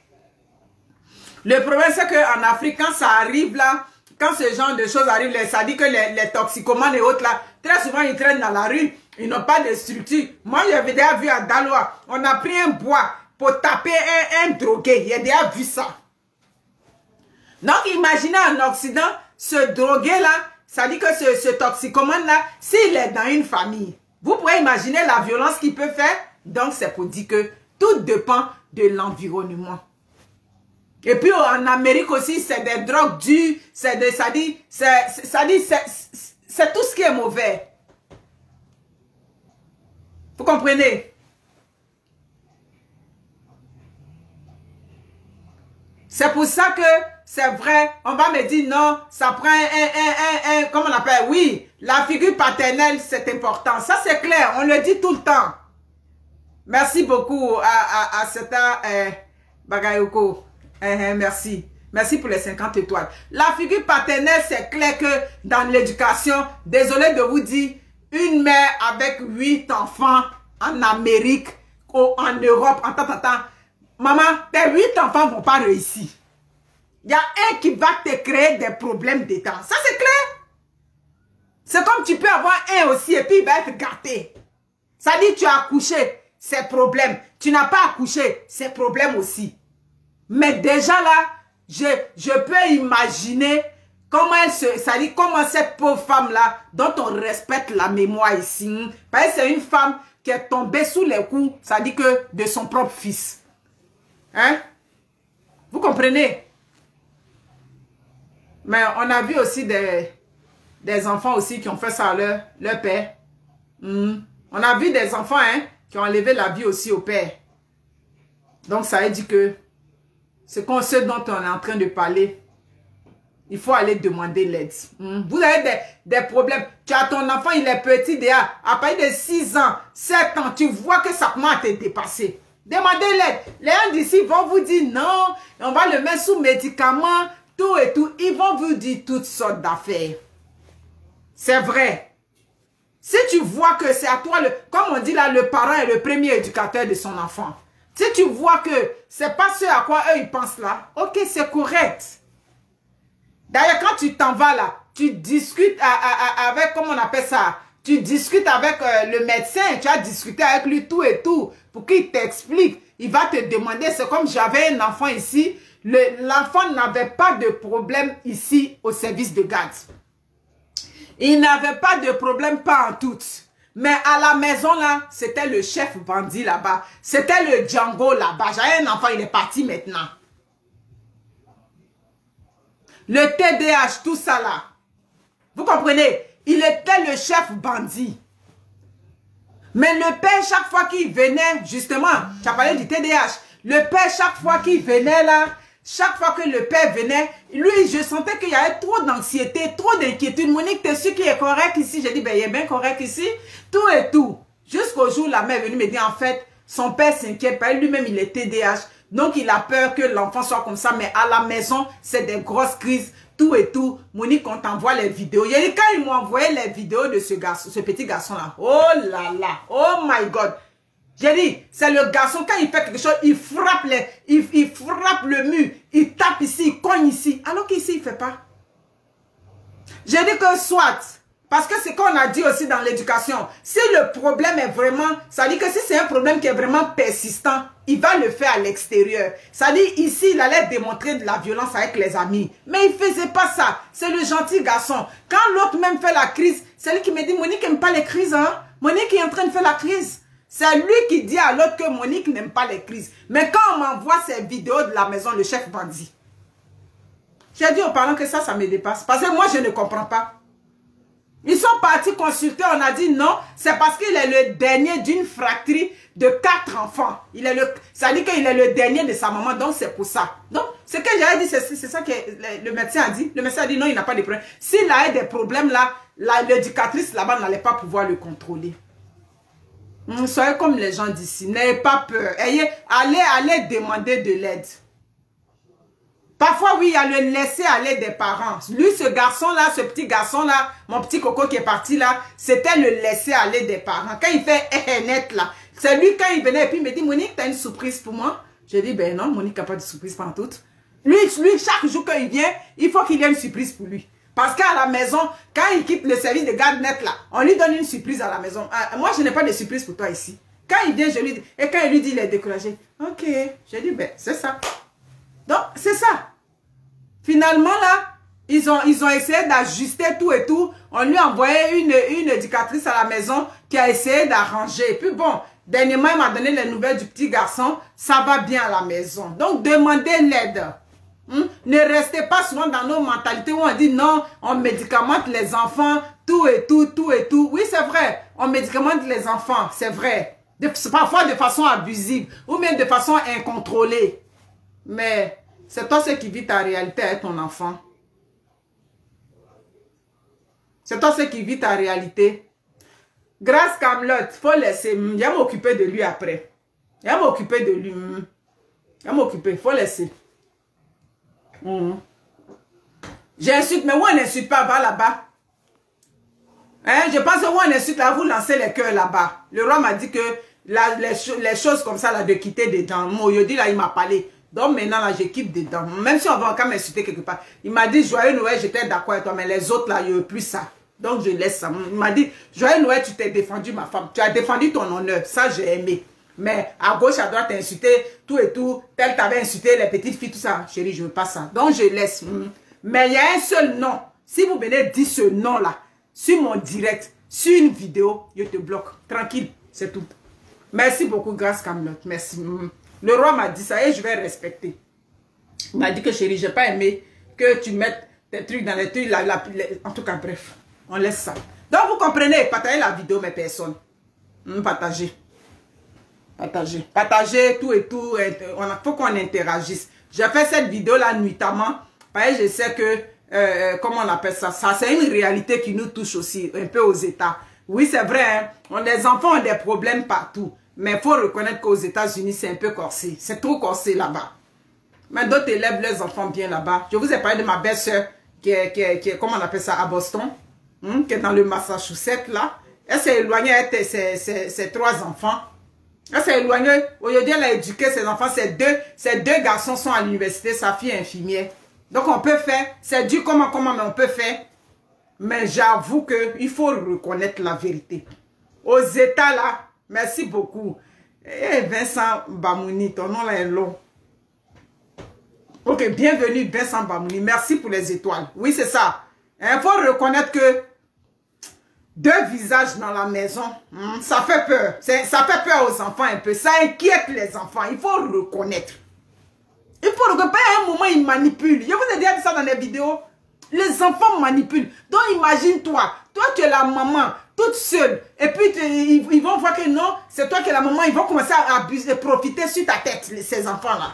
Le problème, c'est qu'en Afrique, quand ça arrive là, quand ce genre de choses arrivent, ça dit que les, les toxicomanes et autres là, très souvent, ils traînent dans la rue, ils n'ont pas de structure. Moi, j'avais déjà vu à Daloa, on a pris un bois pour taper un, un drogué, j'ai déjà vu ça. Donc, imaginez en Occident, ce drogué-là, ça dit que ce, ce toxicomane-là, s'il est dans une famille, vous pouvez imaginer la violence qu'il peut faire. Donc, c'est pour dire que tout dépend de l'environnement. Et puis, en Amérique aussi, c'est des drogues dures, c'est des, ça dit, c'est, ça dit, c'est tout ce qui est mauvais. Vous comprenez? C'est pour ça que c'est vrai, on va me dire non, ça prend un, un, un, un, comment on appelle? Oui, la figure paternelle, c'est important. Ça, c'est clair, on le dit tout le temps. Merci beaucoup à, à, à Seta euh, Bagayoko. Euh, merci. Merci pour les cinquante étoiles. La figure paternelle, c'est clair que dans l'éducation, désolé de vous dire, une mère avec huit enfants en Amérique, ou en Europe, en tant, en tant, maman, tes huit enfants ne vont pas réussir. Il y a un qui va te créer des problèmes dedans. Ça, c'est clair. C'est comme tu peux avoir un aussi et puis il va être gâté. Ça dit tu as accouché, c'est problème. Tu n'as pas accouché, c'est problème aussi. Mais déjà là, je, je peux imaginer comment elle se... Ça dit comment cette pauvre femme-là, dont on respecte la mémoire ici, parce que c'est une femme qui est tombée sous les coups, ça dit que de son propre fils. Hein? Vous comprenez? Mais on a vu aussi des, des enfants aussi qui ont fait ça à leur, leur père. Mm. On a vu des enfants hein, qui ont enlevé la vie aussi au père. Donc ça veut dire que c'est ce dont on est en train de parler. Il faut aller demander l'aide. Mm. Vous avez des, des problèmes. Tu as ton enfant, il est petit déjà. À partir de six ans, sept ans, tu vois que ça commence à te dépasser. Demandez l'aide. Les gens d'ici vont vous dire non, on va le mettre sous médicaments, tout et tout. Ils vont vous dire toutes sortes d'affaires. C'est vrai. Si tu vois que c'est à toi, le, comme on dit là, le parent est le premier éducateur de son enfant. Si tu vois que c'est pas ce à quoi eux ils pensent là, ok, c'est correct. D'ailleurs, quand tu t'en vas là, tu discutes à, à, à, avec, comment on appelle ça, tu discutes avec euh, le médecin, tu as discuté avec lui tout et tout, pour qu'il t'explique. Il va te demander, c'est comme j'avais un enfant ici, l'enfant n'avait pas de problème ici au service de garde. Il n'avait pas de problème, pas en tout. Mais à la maison là, c'était le chef bandit là-bas. C'était le Django là-bas. J'avais un enfant, il est parti maintenant. Le T D A H, tout ça là. Vous comprenez? Il était le chef bandit. Mais le père, chaque fois qu'il venait, justement, tu as parlé du T D A H, le père, chaque fois qu'il venait là, chaque fois que le père venait, lui, je sentais qu'il y avait trop d'anxiété, trop d'inquiétude. Monique, t'es sûr qu'il est correct ici? J'ai dit, ben, il est bien correct ici. Tout et tout. Jusqu'au jour où la mère est venue me dire, en fait, son père s'inquiète pas. Lui-même, il est T D A H. Donc, il a peur que l'enfant soit comme ça. Mais à la maison, c'est des grosses crises. Tout et tout. Monique, on t'envoie les vidéos. Il y a dit, quand ils m'ont envoyé les vidéos de ce garçon, ce petit garçon-là. Oh là là. Oh my God. J'ai dit, c'est le garçon, quand il fait quelque chose, il frappe, les, il, il frappe le mur, il tape ici, il cogne ici. Alors qu'ici, il ne fait pas. J'ai dit que soit, parce que c'est qu'on a dit aussi dans l'éducation, si le problème est vraiment, ça dit que si c'est un problème qui est vraiment persistant, il va le faire à l'extérieur. Ça dit, ici, il allait démontrer de la violence avec les amis. Mais il ne faisait pas ça. C'est le gentil garçon. Quand l'autre même fait la crise, c'est lui qui me dit, Monique n'aime pas les crises, hein. Monique est en train de faire la crise. C'est lui qui dit à l'autre que Monique n'aime pas les crises. Mais quand on m'envoie ces vidéos de la maison, le chef bandit. J'ai dit aux parents que ça, ça me dépasse. Parce que moi, je ne comprends pas. Ils sont partis consulter, on a dit non, c'est parce qu'il est le dernier d'une fratrie de quatre enfants. Il est le, ça dit qu'il est le dernier de sa maman, donc c'est pour ça. Donc, ce que j'avais dit, c'est ça que le, le médecin a dit. Le médecin a dit non, il n'a pas de problème. S'il a des problèmes là, l'éducatrice là-bas n'allait pas pouvoir le contrôler. Soyez comme les gens d'ici, n'ayez pas peur. Ayez, allez, allez demander de l'aide. Parfois, oui, il y a le laisser aller des parents. Lui, ce garçon-là, ce petit garçon-là, mon petit coco qui est parti là, c'était le laisser aller des parents. Quand il fait eh, net là, c'est lui quand il venait et puis il me dit, Monique, tu as une surprise pour moi? J'ai dit, ben non, Monique n'a pas de surprise pour toute. Lui, lui, chaque jour qu'il vient, il faut qu'il y ait une surprise pour lui. Parce qu'à la maison, quand il quitte le service de garde net là, on lui donne une surprise à la maison. Ah, moi, je n'ai pas de surprise pour toi ici. Quand il vient, je lui dis, et quand il lui dit, il est découragé. Ok, j'ai dit, ben, c'est ça. Donc, c'est ça. Finalement, là, ils ont, ils ont essayé d'ajuster tout et tout. On lui a envoyé une, une éducatrice à la maison qui a essayé d'arranger. Et puis bon, dernièrement, il m'a donné les nouvelles du petit garçon. Ça va bien à la maison. Donc, demandez l'aide. Hmm? Ne restez pas souvent dans nos mentalités où on dit non, on médicamente les enfants, tout et tout, tout et tout. Oui, c'est vrai, on médicamente les enfants, c'est vrai. De, parfois de façon abusive ou même de façon incontrôlée. Mais c'est toi ce qui vis ta réalité avec ton enfant. C'est toi ce qui vis ta réalité. Grâce Camelot, faut laisser. Il va m'occuper de lui après. Il va m'occuper de lui. Il va m'occuper, faut laisser. Mmh. J'insulte, mais où on n'insulte pas, va là-bas. Hein? Je pense que où on insulte là, vous lancez les cœurs là-bas. Le roi m'a dit que la, les, les choses comme ça, là, de quitter dedans. Mon Yodi, là, il m'a parlé. Donc maintenant, là, j'équipe dedans. Même si on va encore m'insulter quelque part. Il m'a dit, joyeux Noël, j'étais d'accord avec toi, mais les autres, là, il n'y a plus ça. Donc je laisse ça. Il m'a dit, joyeux Noël, tu t'es défendu, ma femme. Tu as défendu ton honneur. Ça, j'ai aimé. Mais à gauche, à droite, t'as insulté, tout et tout. Tel t'avais insulté, les petites filles, tout ça. Chérie, je veux pas ça. Donc, je laisse. Mais il y a un seul nom. Si vous venez dire ce nom-là, sur mon direct, sur une vidéo, je te bloque. Tranquille, c'est tout. Merci beaucoup, grâce Camelot. Merci. Le roi m'a dit ça et je vais respecter. Il m'a dit que chérie, j'ai pas aimé que tu mettes tes trucs dans les trucs. La, la, les... En tout cas, bref, on laisse ça. Donc, vous comprenez, partagez la vidéo, mes personnes. Partagez. Partagez. Partagez tout et tout. Il faut qu'on interagisse. J'ai fait cette vidéo-là nuitamment. Parce que je sais que, euh, comment on appelle ça, ça c'est une réalité qui nous touche aussi, un peu aux États. Oui, c'est vrai, hein, on, les enfants ont des problèmes partout. Mais il faut reconnaître qu'aux États-Unis, c'est un peu corsé. C'est trop corsé là-bas. Mais d'autres élèves leurs enfants bien là-bas. Je vous ai parlé de ma belle-sœur qui est, qui, est, qui est, comment on appelle ça, à Boston, hein, qui est dans le Massachusetts, là. Elle s'est éloignée avec ses, ses, ses trois enfants. Elle s'est éloignée. Aujourd'hui, elle a éduqué ses enfants. Ses deux, ses deux garçons sont à l'université. Sa fille est infirmière. Donc, on peut faire. C'est dur comment, comment, mais on peut faire. Mais j'avoue qu'il faut reconnaître la vérité. Aux États, là, merci beaucoup. Eh, Vincent Bamouni, ton nom là est long. Ok, bienvenue Vincent Bamouni. Merci pour les étoiles. Oui, c'est ça. Il faut reconnaître que deux visages dans la maison, hmm, ça fait peur. Ça fait peur aux enfants un peu. Ça inquiète les enfants. Il faut reconnaître. Il faut reconnaître. À un moment, ils manipulent. Je vous ai déjà dit ça dans les vidéos. Les enfants manipulent. Donc imagine-toi, toi tu es la maman, toute seule. Et puis tu, ils, ils vont voir que non, c'est toi qui es la maman. Ils vont commencer à abuser, profiter sur ta tête, ces enfants-là.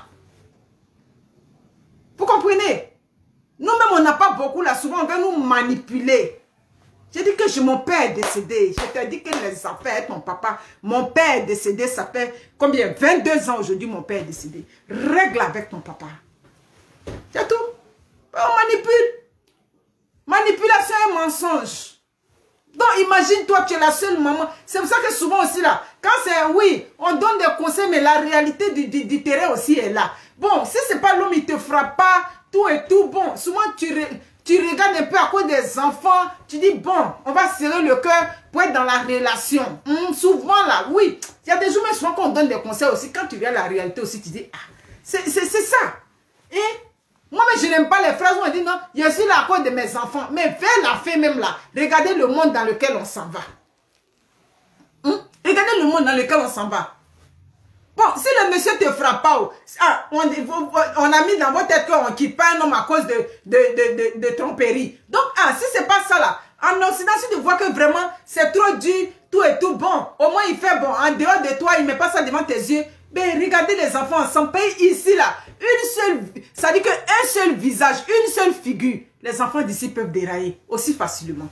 Vous comprenez? Nous-mêmes, on n'a pas beaucoup là. Souvent, on veut nous manipuler. J'ai dit que je, mon père est décédé. Je t'ai dit que les affaires, ton papa, mon père est décédé. Ça fait combien? vingt-deux ans aujourd'hui, mon père est décédé. Règle avec ton papa. C'est tout. On manipule. Manipulation et mensonge. Donc, imagine-toi, tu es la seule maman. C'est pour ça que souvent aussi là, quand c'est oui, on donne des conseils, mais la réalité du, du, du terrain aussi est là. Bon, si c'est pas l'homme, il te frappe pas, tout et tout, bon, souvent tu, tu regardes un peu à cause des enfants, tu dis, bon, on va serrer le cœur pour être dans la relation. Hum, souvent là, oui, il y a des jours, mais souvent qu'on donne des conseils aussi, quand tu viens à la réalité aussi, tu dis, ah, c'est ça. Et moi, mais je n'aime pas les phrases où on dit non, je suis là à cause de mes enfants. Mais vers la fin même là, regardez le monde dans lequel on s'en va. Hum? Regardez le monde dans lequel on s'en va. Bon, si le monsieur ne te frappe pas, ah, on, on a mis dans votre tête qu'on ne quitte pas un homme à cause de, de, de, de, de tromperie. Donc, ah, si ce n'est pas ça là, en Occident, si tu vois que vraiment c'est trop dur, tout et tout, bon, au moins il fait bon, en dehors de toi, il ne met pas ça devant tes yeux. Mais regardez les enfants ensemble, pays ici là, une seule, ça dit qu'un seul visage, une seule figure, les enfants d'ici peuvent dérailler aussi facilement.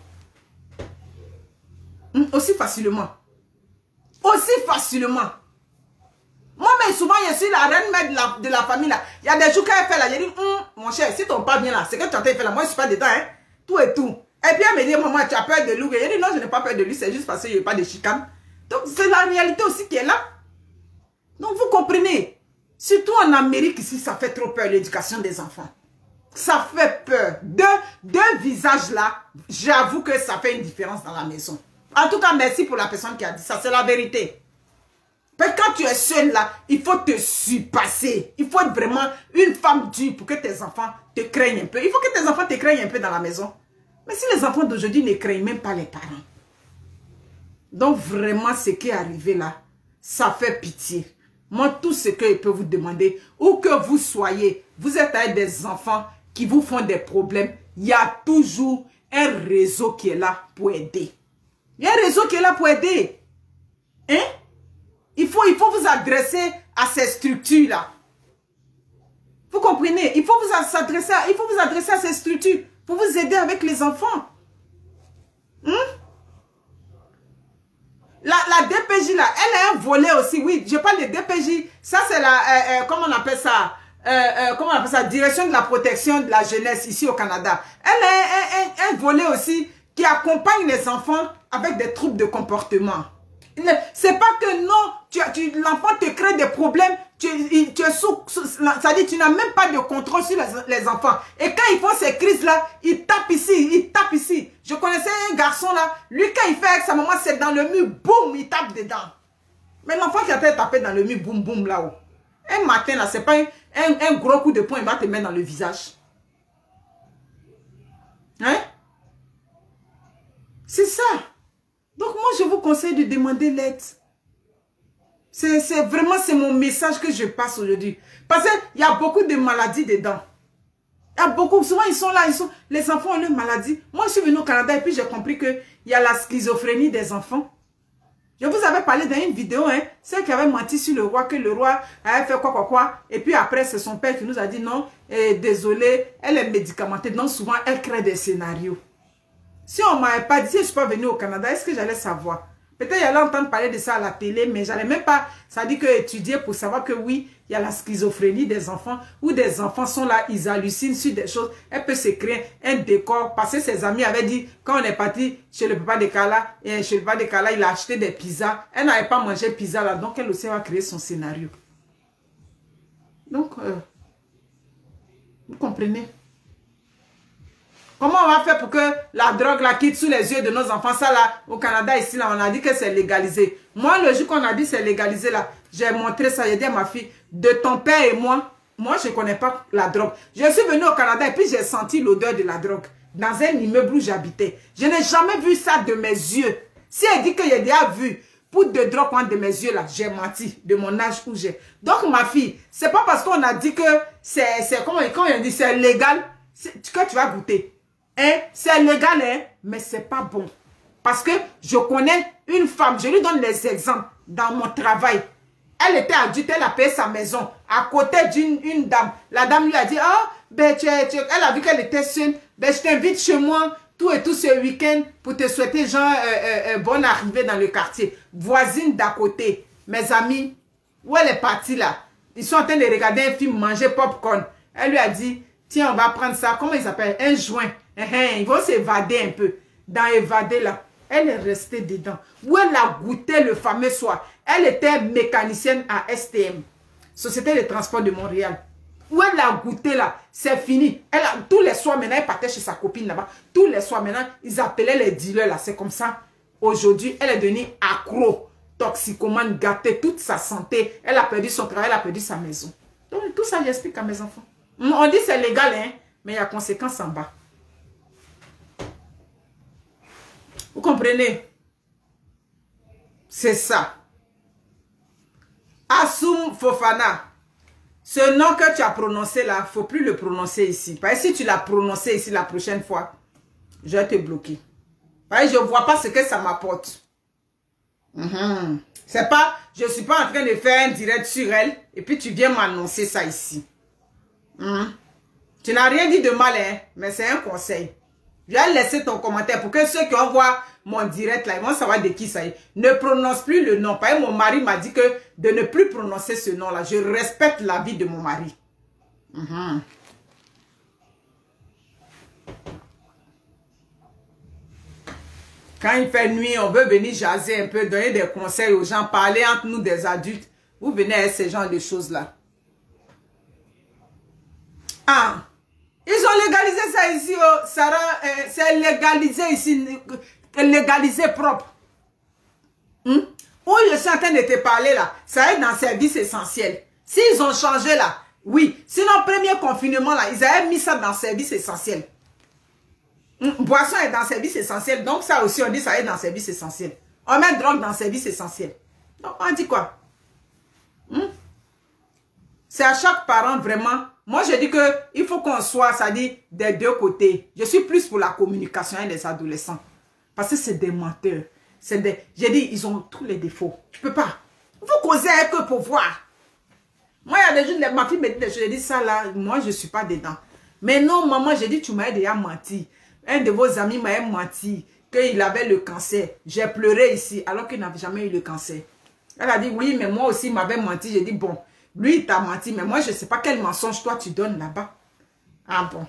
Hum, aussi facilement. Aussi facilement. Moi, mais souvent, je suis la reine mère de la, de la famille là. Il y a des jours qu'elle fait là, je dis, hum, mon cher, si ton pas bien là, c'est que tu as fait là, moi je suis pas dedans, hein. Tout et tout. Et puis elle me dit, maman, tu as peur de lui. Je dis, non, je n'ai pas peur de lui, c'est juste parce qu'il n'y a pas de chicane. Donc, c'est la réalité aussi qui est là. Donc, vous comprenez. Surtout en Amérique, ici, ça fait trop peur, l'éducation des enfants. Ça fait peur. Deux, deux visages là, j'avoue que ça fait une différence dans la maison. En tout cas, merci pour la personne qui a dit ça, c'est la vérité. Parce que quand tu es seule là, il faut te surpasser. Il faut être vraiment une femme dure pour que tes enfants te craignent un peu. Il faut que tes enfants te craignent un peu dans la maison. Mais si les enfants d'aujourd'hui ne craignent même pas les parents. Donc vraiment, ce qui est arrivé là, ça fait pitié. Moi, tout ce que je peux vous demander, où que vous soyez, vous êtes avec des enfants qui vous font des problèmes, il y a toujours un réseau qui est là pour aider. Il y a un réseau qui est là pour aider. Hein? Il faut, il faut vous adresser à ces structures-là. Vous comprenez? Il faut vous adresser à, il faut vous adresser à ces structures pour vous aider avec les enfants. Hum? La, la D P J là, elle a un volet aussi, oui, je parle de D P J, ça c'est la, euh, euh, comment on appelle ça, euh, euh, comment on appelle ça, direction de la protection de la jeunesse ici au Canada. Elle a un, un, un volet aussi qui accompagne les enfants avec des troubles de comportement. C'est pas que non, tu, tu, l'enfant te crée des problèmes, tu, tu es sous, sous ça dit tu n'as même pas de contrôle sur les, les enfants. Et quand ils font ces crises-là, ils tapent ici, ils tapent ici. Je connaissais un garçon là, lui quand il fait avec sa maman, c'est dans le mur, boum, il tape dedans. Mais l'enfant qui a été tapé dans le mur, boum, boum, là-haut. Un matin là, c'est pas un, un, un gros coup de poing, il va te mettre dans le visage. Hein? C'est ça. Donc moi, je vous conseille de demander l'aide. C'est vraiment c'est mon message que je passe aujourd'hui. Parce qu'il y a beaucoup de maladies dedans. Il y a beaucoup, souvent ils sont là, ils sont, les enfants ont leur maladie. Moi, je suis venue au Canada et puis j'ai compris qu'il y a la schizophrénie des enfants. Je vous avais parlé dans une vidéo, hein, celle qui avait menti sur le roi, que le roi avait fait quoi, quoi, quoi. Et puis après, c'est son père qui nous a dit non, eh, désolé, elle est médicamentée. Donc souvent, elle crée des scénarios. Si on ne m'avait pas dit, si je ne suis pas venue au Canada, est-ce que j'allais savoir? Peut-être j'allais entendre parler de ça à la télé, mais j'allais même pas, ça dit que étudier pour savoir que oui, il y a la schizophrénie des enfants, où des enfants sont là, ils hallucinent sur des choses, elle peut se créer un décor, parce que ses amis avaient dit, quand on est parti chez le papa de Kala, et chez le papa de Kala, il a acheté des pizzas, elle n'avait pas mangé pizza là, donc elle aussi va créer son scénario. Donc, euh, vous comprenez? Comment on va faire pour que la drogue la quitte sous les yeux de nos enfants? Ça là, au Canada, ici, là, on a dit que c'est légalisé. Moi, le jour qu'on a dit c'est légalisé là, j'ai montré ça, j'ai dit à ma fille, de ton père et moi, moi je ne connais pas la drogue. Je suis venue au Canada et puis j'ai senti l'odeur de la drogue dans un immeuble où j'habitais. Je n'ai jamais vu ça de mes yeux. Si elle dit que j'ai déjà vu poudre de drogue entre de mes yeux là, j'ai menti de mon âge où j'ai. Donc ma fille, c'est pas parce qu'on a dit que c'est, comment, comment on dit, c'est légal que tu vas goûter. Hein? C'est légal, hein? Mais c'est pas bon. Parce que je connais une femme, je lui donne des exemples dans mon travail. Elle était adulte, elle a payé sa maison à côté d'une une dame. La dame lui a dit, oh, ben, tu, tu, elle a vu qu'elle était seule. Ben, je t'invite chez moi tout et tout ce week-end pour te souhaiter genre euh, euh, euh, bonne arrivée dans le quartier. Voisine d'à côté. Mes amis, où elle est partie là? Ils sont en train de regarder un film, manger popcorn. Elle lui a dit, tiens, on va prendre ça. Comment ils s'appellent? Un joint. Ils vont s'évader un peu. Dans évader là. Elle est restée dedans. Où elle a goûté le fameux soir. Elle était mécanicienne à S T M. Société de transport de Montréal. Où elle a goûté là. C'est fini. Elle a, tous les soirs maintenant, elle partait chez sa copine là-bas. Tous les soirs maintenant, ils appelaient les dealers là. C'est comme ça. Aujourd'hui, elle est devenue accro. Toxicomane, gâtée, toute sa santé. Elle a perdu son travail, elle a perdu sa maison. Donc tout ça, j'explique à mes enfants. On dit c'est légal, hein, mais il y a conséquences en bas. Vous comprenez? C'est ça. Assoum Fofana. Ce nom que tu as prononcé là, il ne faut plus le prononcer ici. Parce que si tu l'as prononcé ici la prochaine fois, je vais te bloquer. Parce que je ne vois pas ce que ça m'apporte. Mm-hmm. C'est pas, je ne suis pas en train de faire un direct sur elle et puis tu viens m'annoncer ça ici. Mm-hmm. Tu n'as rien dit de mal, hein, mais c'est un conseil. Je vais laisser ton commentaire pour que ceux qui envoient mon direct là, ils vont savoir de qui ça est. Ne prononce plus le nom. Parce que mon mari m'a dit que de ne plus prononcer ce nom là. Je respecte la vie de mon mari. Mm-hmm. Quand il fait nuit, on veut venir jaser un peu, donner des conseils aux gens, parler entre nous des adultes. Vous venez à ce genre de choses là. Ah! Ils ont légalisé ça ici, oh, Sarah, euh, c'est légalisé ici, légalisé propre. Hmm? Où je suis en train de te parler là, ça est dans service essentiel. S'ils ont changé là, oui. Sinon, premier confinement là, ils avaient mis ça dans service essentiel. Hmm? Boisson est dans service essentiel, donc ça aussi on dit ça est dans service essentiel. On met drogue dans service essentiel. Donc on dit quoi? Hmm? C'est à chaque parent vraiment. Moi, je dis qu'il faut qu'on soit, ça dit, des deux côtés. Je suis plus pour la communication avec les adolescents. Parce que c'est des menteurs. C'est des... J'ai dit, ils ont tous les défauts. Tu peux pas. Il faut causer avec eux pour voir. Moi, il y a des jours, ma fille me dit des choses. Je dis ça là, moi, je ne suis pas dedans. Mais non, maman, j'ai dit, tu m'as déjà menti. Un de vos amis m'a menti qu'il avait le cancer. J'ai pleuré ici, alors qu'il n'avait jamais eu le cancer. Elle a dit, oui, mais moi aussi, il m'avait menti. J'ai dit, bon... Lui, il t'a menti, mais moi, je ne sais pas quel mensonge toi, tu donnes là-bas. Ah bon.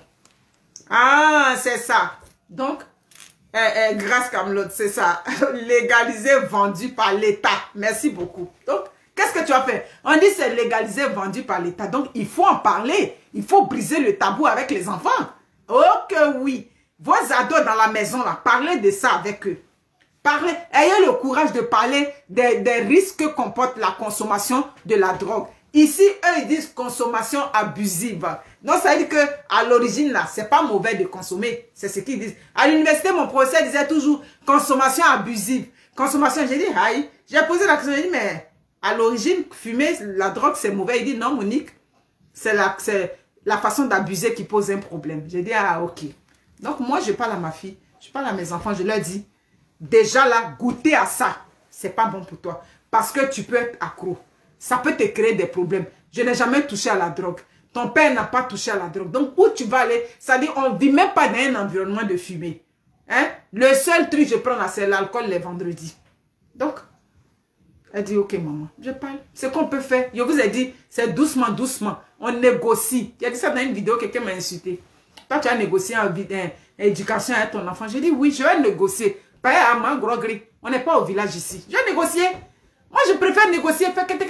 Ah, c'est ça. Donc, euh, euh, grâce Camelot, c'est ça. Légalisé, vendu par l'État. Merci beaucoup. Donc, qu'est-ce que tu as fait? On dit c'est légalisé, vendu par l'État. Donc, il faut en parler. Il faut briser le tabou avec les enfants. Oh que oui. Vos ados dans la maison, là, parlez de ça avec eux. Parlez, ayez le courage de parler des, des risques que comporte la consommation de la drogue. Ici, eux, ils disent consommation abusive. Donc, ça veut dire qu'à l'origine, là, c'est pas mauvais de consommer. C'est ce qu'ils disent. À l'université, mon professeur disait toujours consommation abusive. Consommation, j'ai dit, aïe. J'ai posé la question, j'ai dit, mais à l'origine, fumer la drogue, c'est mauvais. Il dit, non, Monique, c'est la, la façon d'abuser qui pose un problème. J'ai dit, ah, ok. Donc, moi, je parle à ma fille, je parle à mes enfants, je leur dis, déjà là, goûter à ça, c'est pas bon pour toi. Parce que tu peux être accro. Ça peut te créer des problèmes. Je n'ai jamais touché à la drogue. Ton père n'a pas touché à la drogue. Donc, où tu vas aller? Ça dit, on ne vit même pas dans un environnement de fumée. Hein? Le seul truc que je prends là, c'est l'alcool les vendredis. Donc, elle dit, ok maman, je parle. Ce qu'on peut faire, je vous ai dit, c'est doucement, doucement. On négocie. Il y a dit ça dans une vidéo, quelqu'un m'a insulté. Toi, tu as négocié en éducation avec ton enfant. J'ai dit, oui, je vais négocier. Pas à ma gros gris. On n'est pas au village ici. Je vais négocier. Moi, je préfère négocier.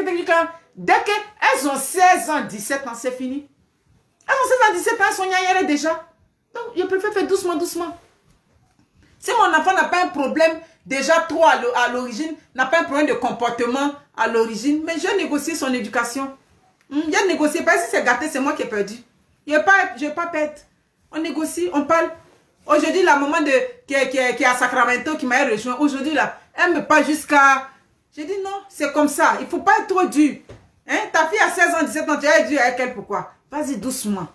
Dès qu'elles ont seize ans, dix-sept ans, c'est fini. Elles ont seize ans, dix-sept ans, elles sont yaya déjà. Donc, je préfère faire doucement, doucement. Si mon enfant n'a pas un problème, déjà trop à l'origine, n'a pas un problème de comportement à l'origine, mais je vais négocier son éducation. Je vais négocier. Parce que si c'est gâté, c'est moi qui ai perdu. Je ne vais pas, je vais pas perdre. On négocie, on parle. Aujourd'hui, la maman de, qui, est, qui, est, qui est à Sacramento, qui m'a rejoint, aujourd'hui, là, elle me parle jusqu'à... J'ai dit non, c'est comme ça. Il ne faut pas être trop dur. Hein? Ta fille a seize ans, dix-sept ans, tu es dur avec elle, pourquoi? Vas-y doucement.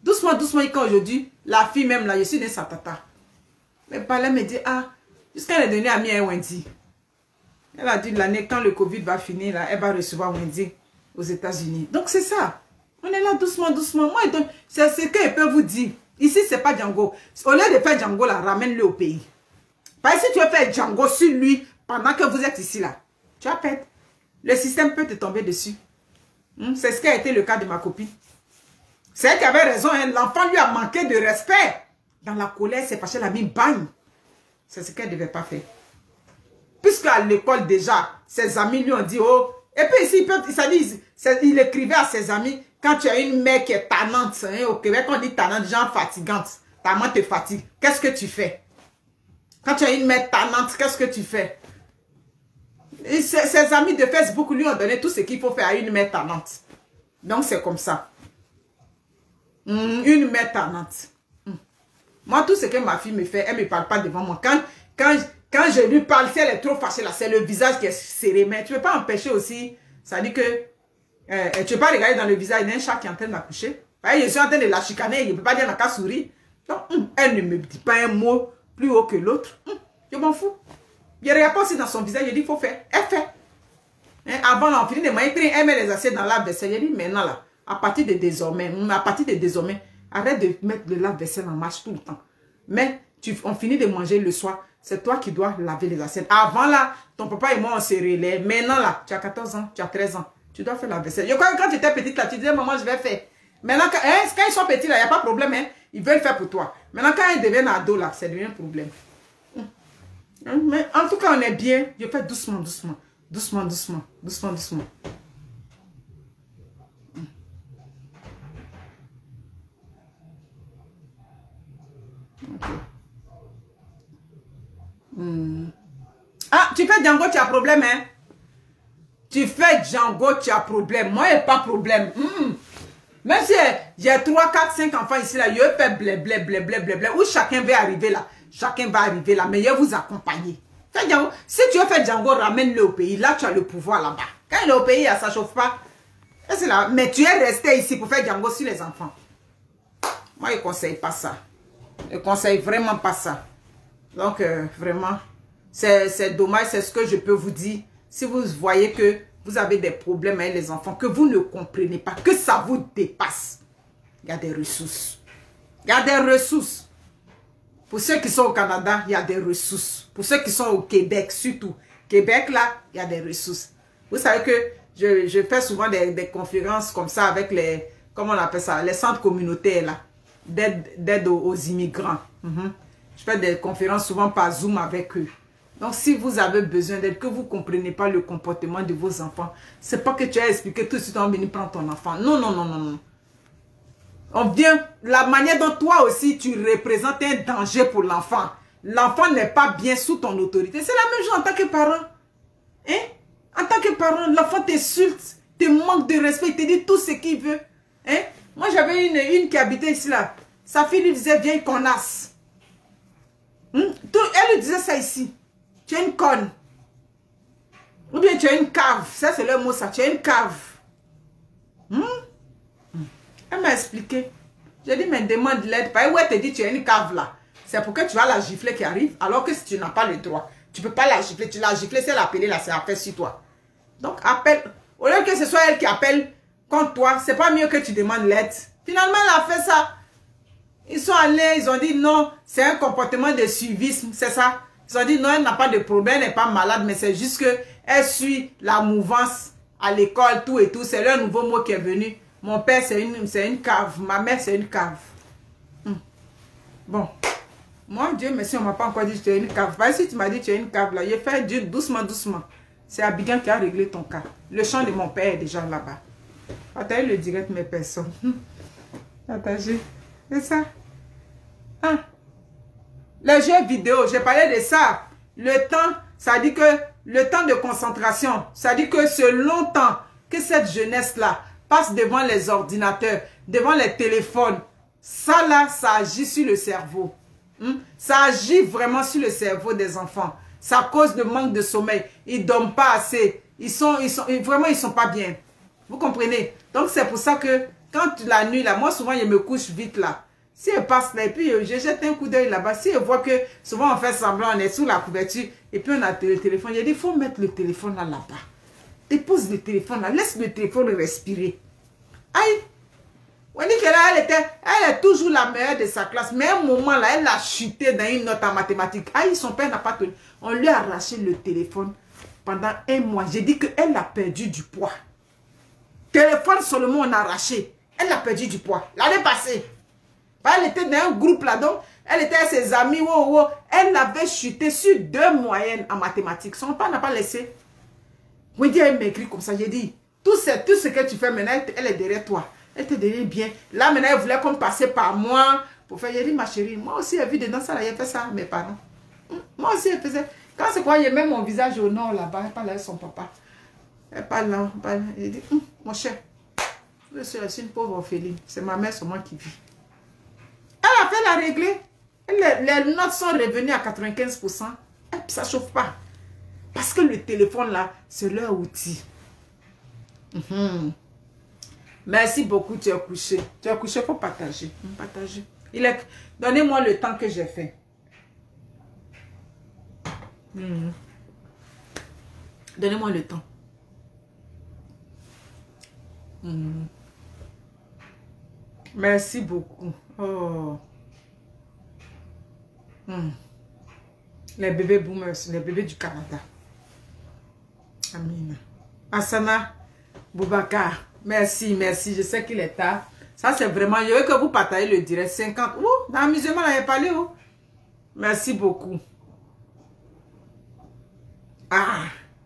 Doucement, doucement, quand aujourd'hui, la fille même là, je suis dans sa tata. Mais par là, elle me dit, ah, jusqu'à elle est devenue amie à Wendy. Elle a dit l'année, quand le Covid va finir, là, elle va recevoir Wendy aux États-Unis. Donc c'est ça. On est là doucement, doucement. Moi, c'est ce qu'elle peut vous dire. Ici, c'est pas Django. Au lieu de faire Django, là, ramène-le au pays. Parce que si tu veux faire Django sur lui, pendant que vous êtes ici, là, tu vas perdre. Le système peut te tomber dessus. Hmm? C'est ce qui a été le cas de ma copine. C'est elle qui avait raison. Hein? L'enfant lui a manqué de respect. Dans la colère, c'est parce qu'elle a mis bagne. C'est ce qu'elle ne devait pas faire. Puisqu'à l'école déjà, ses amis lui ont dit, oh, et puis ici, il, peut, ça dit, il écrivait à ses amis, quand tu as une mère qui est tannante, hein, au Québec, on dit tannante, genre fatigante, ta main te fatigue, qu'est-ce que tu fais? Quand tu as une mère tannante, qu'est-ce que tu fais? Et ses, ses amis de Facebook lui ont donné tout ce qu'il faut faire à une mère tannante. Donc c'est comme ça. Mmh, une mère tannante. Mmh. Moi, tout ce que ma fille me fait, elle ne me parle pas devant moi. Quand, quand, quand je lui parle, si elle est trop fâchée, là, c'est le visage qui est serré. Mais tu ne peux pas empêcher aussi. Ça dit que euh, tu ne peux pas regarder dans le visage d'un chat qui est en train d'accoucher. Je suis en train de la chicaner, je ne peux pas dire dans la souris. Donc, mmh, elle ne me dit pas un mot plus haut que l'autre. Mmh, je m'en fous. Je ne regarde pas aussi dans son visage, je dis, il faut faire. Elle fait. Hein, avant, là, on finit de manger, elle met les assiettes dans la vaisselle. Je dis, maintenant, là, à partir de désormais, à partir de désormais, arrête de mettre le lave-vaisselle en marche tout le temps. Mais tu, on finit de manger le soir, c'est toi qui dois laver les assiettes. Avant là, ton papa et moi on se relaie. Maintenant là, tu as quatorze ans, tu as treize ans, tu dois faire la vaisselle. Je crois que quand tu étais petite là, tu disais maman je vais faire. Maintenant quand, hein, quand ils sont petits là, il n'y a pas de problème, hein, ils veulent faire pour toi. Maintenant quand ils deviennent ados là, ça devient un problème. Mais en tout cas on est bien, je fais doucement, doucement, doucement, doucement, doucement, doucement. Okay. Hmm. Ah, tu fais Django, tu as problème, hein? Tu fais Django, tu as problème. Moi, il n'y a pas problème. Hmm. Même si j'ai trois, quatre, cinq enfants ici, là, je fais blé, blé, blé, blé, blé, blé, où chacun va arriver là. Chacun va arriver là, mais je vais vous accompagner. Fais Django. Si tu veux faire Django, ramène-le au pays. Là, tu as le pouvoir là-bas. Quand il est au pays, ça ne chauffe pas. Et là. Mais tu es resté ici pour faire Django sur les enfants. Moi, je ne conseille pas ça. Je ne conseille vraiment pas ça. Donc, euh, vraiment, c'est dommage, c'est ce que je peux vous dire. Si vous voyez que vous avez des problèmes avec les enfants, que vous ne comprenez pas, que ça vous dépasse, il y a des ressources. Il y a des ressources. Pour ceux qui sont au Canada, il y a des ressources. Pour ceux qui sont au Québec, surtout. Québec, là, il y a des ressources. Vous savez que je, je fais souvent des, des conférences comme ça avec les, comment on appelle ça, les centres communautaires, là, d'aide aux, aux immigrants. Mm-hmm. Je fais des conférences souvent par Zoom avec eux. Donc, si vous avez besoin d'aide, que vous ne comprenez pas le comportement de vos enfants, c'est pas que tu as expliqué tout de suite, on va venir prendre ton enfant. Non, non, non, non, non. On vient, la manière dont toi aussi, tu représentes un danger pour l'enfant. L'enfant n'est pas bien sous ton autorité. C'est la même chose en tant que parent. Hein? En tant que parent, l'enfant t'insulte, te manque de respect, il te dit tout ce qu'il veut. Hein? Moi, j'avais une, une qui habitait ici, là. Sa fille lui disait, viens, connasse. Hmm? Elle lui disait ça ici. Tu es une conne. Ou bien tu es une cave. Ça, c'est le mot, ça. Tu es une cave. Hmm? Hmm. Elle m'a expliqué. J'ai dit, mais demande l'aide. Parce que où elle te dit, tu es une cave là. C'est pour que tu as la gifler qui arrive. Alors que si tu n'as pas le droit, tu ne peux pas la gifler. Tu l'as gifler, c'est l'appeler là, c'est affaire sur toi. Donc, appelle. Au lieu que ce soit elle qui appelle contre toi, c'est pas mieux que tu demandes l'aide. Finalement, elle a fait ça. Ils sont allés, ils ont dit non, c'est un comportement de suivisme, c'est ça. Ils ont dit non, elle n'a pas de problème, elle n'est pas malade, mais c'est juste qu'elle suit la mouvance à l'école, tout et tout. C'est le nouveau mot qui est venu. Mon père, c'est une, c'est une cave. Ma mère, c'est une cave. Hum. Bon. Moi, Dieu merci, on ne m'a pas encore dit que tu es une cave. Parce que si tu m'as dit que tu es une cave, là, j'ai fait Dieu doucement, doucement. C'est Abidjan qui a réglé ton cas. Le champ de mon père est déjà là-bas. Attends, le direct mes personnes. Attachez. C'est ça. Ah. Les jeux vidéo, j'ai parlé de ça. Le temps, ça dit que le temps de concentration, ça dit que ce longtemps que cette jeunesse-là passe devant les ordinateurs, devant les téléphones, ça là, ça agit sur le cerveau. Hmm? Ça agit vraiment sur le cerveau des enfants. Ça cause de manque de sommeil. Ils ne dorment pas assez. Ils sont, ils sont, vraiment, ils ne sont pas bien. Vous comprenez? Donc, c'est pour ça que Quand la nuit, là, moi, souvent, je me couche vite, là. Si elle passe là, et puis je jette un coup d'œil là-bas, si elle voit que souvent on fait semblant, on est sous la couverture, et puis on a le téléphone, j'ai dit, il faut mettre le téléphone là, là-bas. Dépose le téléphone là, laisse le téléphone respirer. Aïe! On dit qu'elle elle était, elle est toujours la meilleure de sa classe, mais à un moment là, elle a chuté dans une note en mathématiques. Aïe, son père n'a pas tenu. On lui a arraché le téléphone pendant un mois. J'ai dit qu'elle a perdu du poids. Téléphone seulement on a arraché. Elle a perdu du poids. L'année passée. Elle était dans un groupe là, donc elle était avec ses amis. Wow, wow. Elle avait chuté sur deux moyennes en mathématiques. Son père n'a pas laissé. Oui, elle m'écrit comme ça. J'ai dit, tout ce, tout ce que tu fais maintenant, elle est derrière toi. Elle te donnait bien. Là, maintenant, elle voulait comme passer par moi pour faire. J'ai dit, ma chérie, moi aussi, j'ai vu dedans ça, là, j'ai fait ça à mes parents. Moi aussi, elle faisait. Quand c'est quoi, il met mon visage au nord là-bas, elle parle avec son papa. Elle parle là, elle parle. J'ai dit, hum, mon cher, je suis une pauvre orpheline. C'est ma mère, c'est moi qui vis. Elle a fait la régler. Les, les notes sont revenues à quatre-vingt-quinze pour cent. Et puis ça ne chauffe pas. Parce que le téléphone là, c'est leur outil. Mm-hmm. Merci beaucoup, tu es couché. Tu es couché, il faut partager. Partager. Il est... Donnez-moi le temps que j'ai fait. Mm-hmm. Donnez-moi le temps. Mm-hmm. Merci beaucoup. Oh. Mm. Les bébés boomers, les bébés du Canada. Amina. Asana Boubacar. Merci, merci. Je sais qu'il est tard. Ça, c'est vraiment... Je veux que vous partagez le direct. cinquante. Oh, dans l'amusement, on avait parlé. Oh. Merci beaucoup. Ah.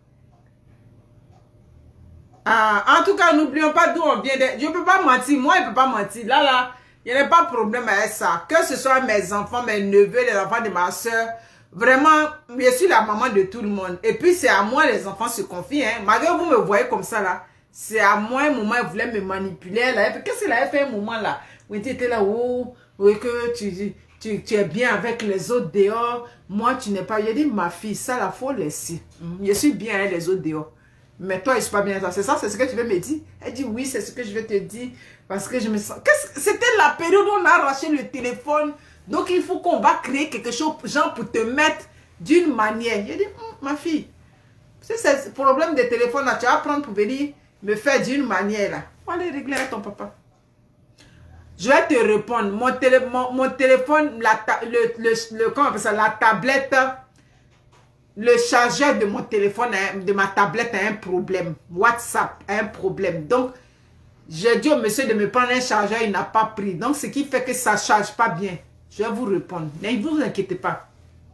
Ah. En tout cas, n'oublions pas d'où on vient. Je ne peux pas mentir. Moi, je ne peux pas mentir. Là, là, il n'y a pas de problème avec ça. Que ce soit mes enfants, mes neveux, les enfants de ma soeur. Vraiment, je suis la maman de tout le monde. Et puis, c'est à moi, les enfants se confient. Hein. Malgré que vous me voyez comme ça, là. C'est à moi, un moment, elle voulait me manipuler. Qu'est-ce qu'elle avait fait un moment, là? Où tu étais là, oh, oui, que tu, tu, tu es bien avec les autres dehors. Moi, tu n'es pas. J'ai dit, ma fille, ça, là, faut laisser. Je suis bien avec les autres dehors. Mais toi, je ne suis pas bien. C'est ça, c'est ce que tu veux me dire? Elle dit, oui, c'est ce que je vais te dire. Parce que je me sens... C'était la période où on a arraché le téléphone. Donc, il faut qu'on va créer quelque chose, genre, pour te mettre d'une manière. J'ai dit, hm, ma fille, si c'est le problème des téléphones, là, tu vas prendre pour venir me faire d'une manière, là. On va aller régler avec ton papa. Je vais te répondre. Mon, télé, mon, mon téléphone, la ta, le, le, le, comment on appelle ça, la tablette, le chargeur de mon téléphone, de ma tablette a un problème. WhatsApp a un problème. Donc, j'ai dit au monsieur de me prendre un chargeur, il n'a pas pris. Donc, ce qui fait que ça ne charge pas bien. Je vais vous répondre. Ne vous inquiétez pas.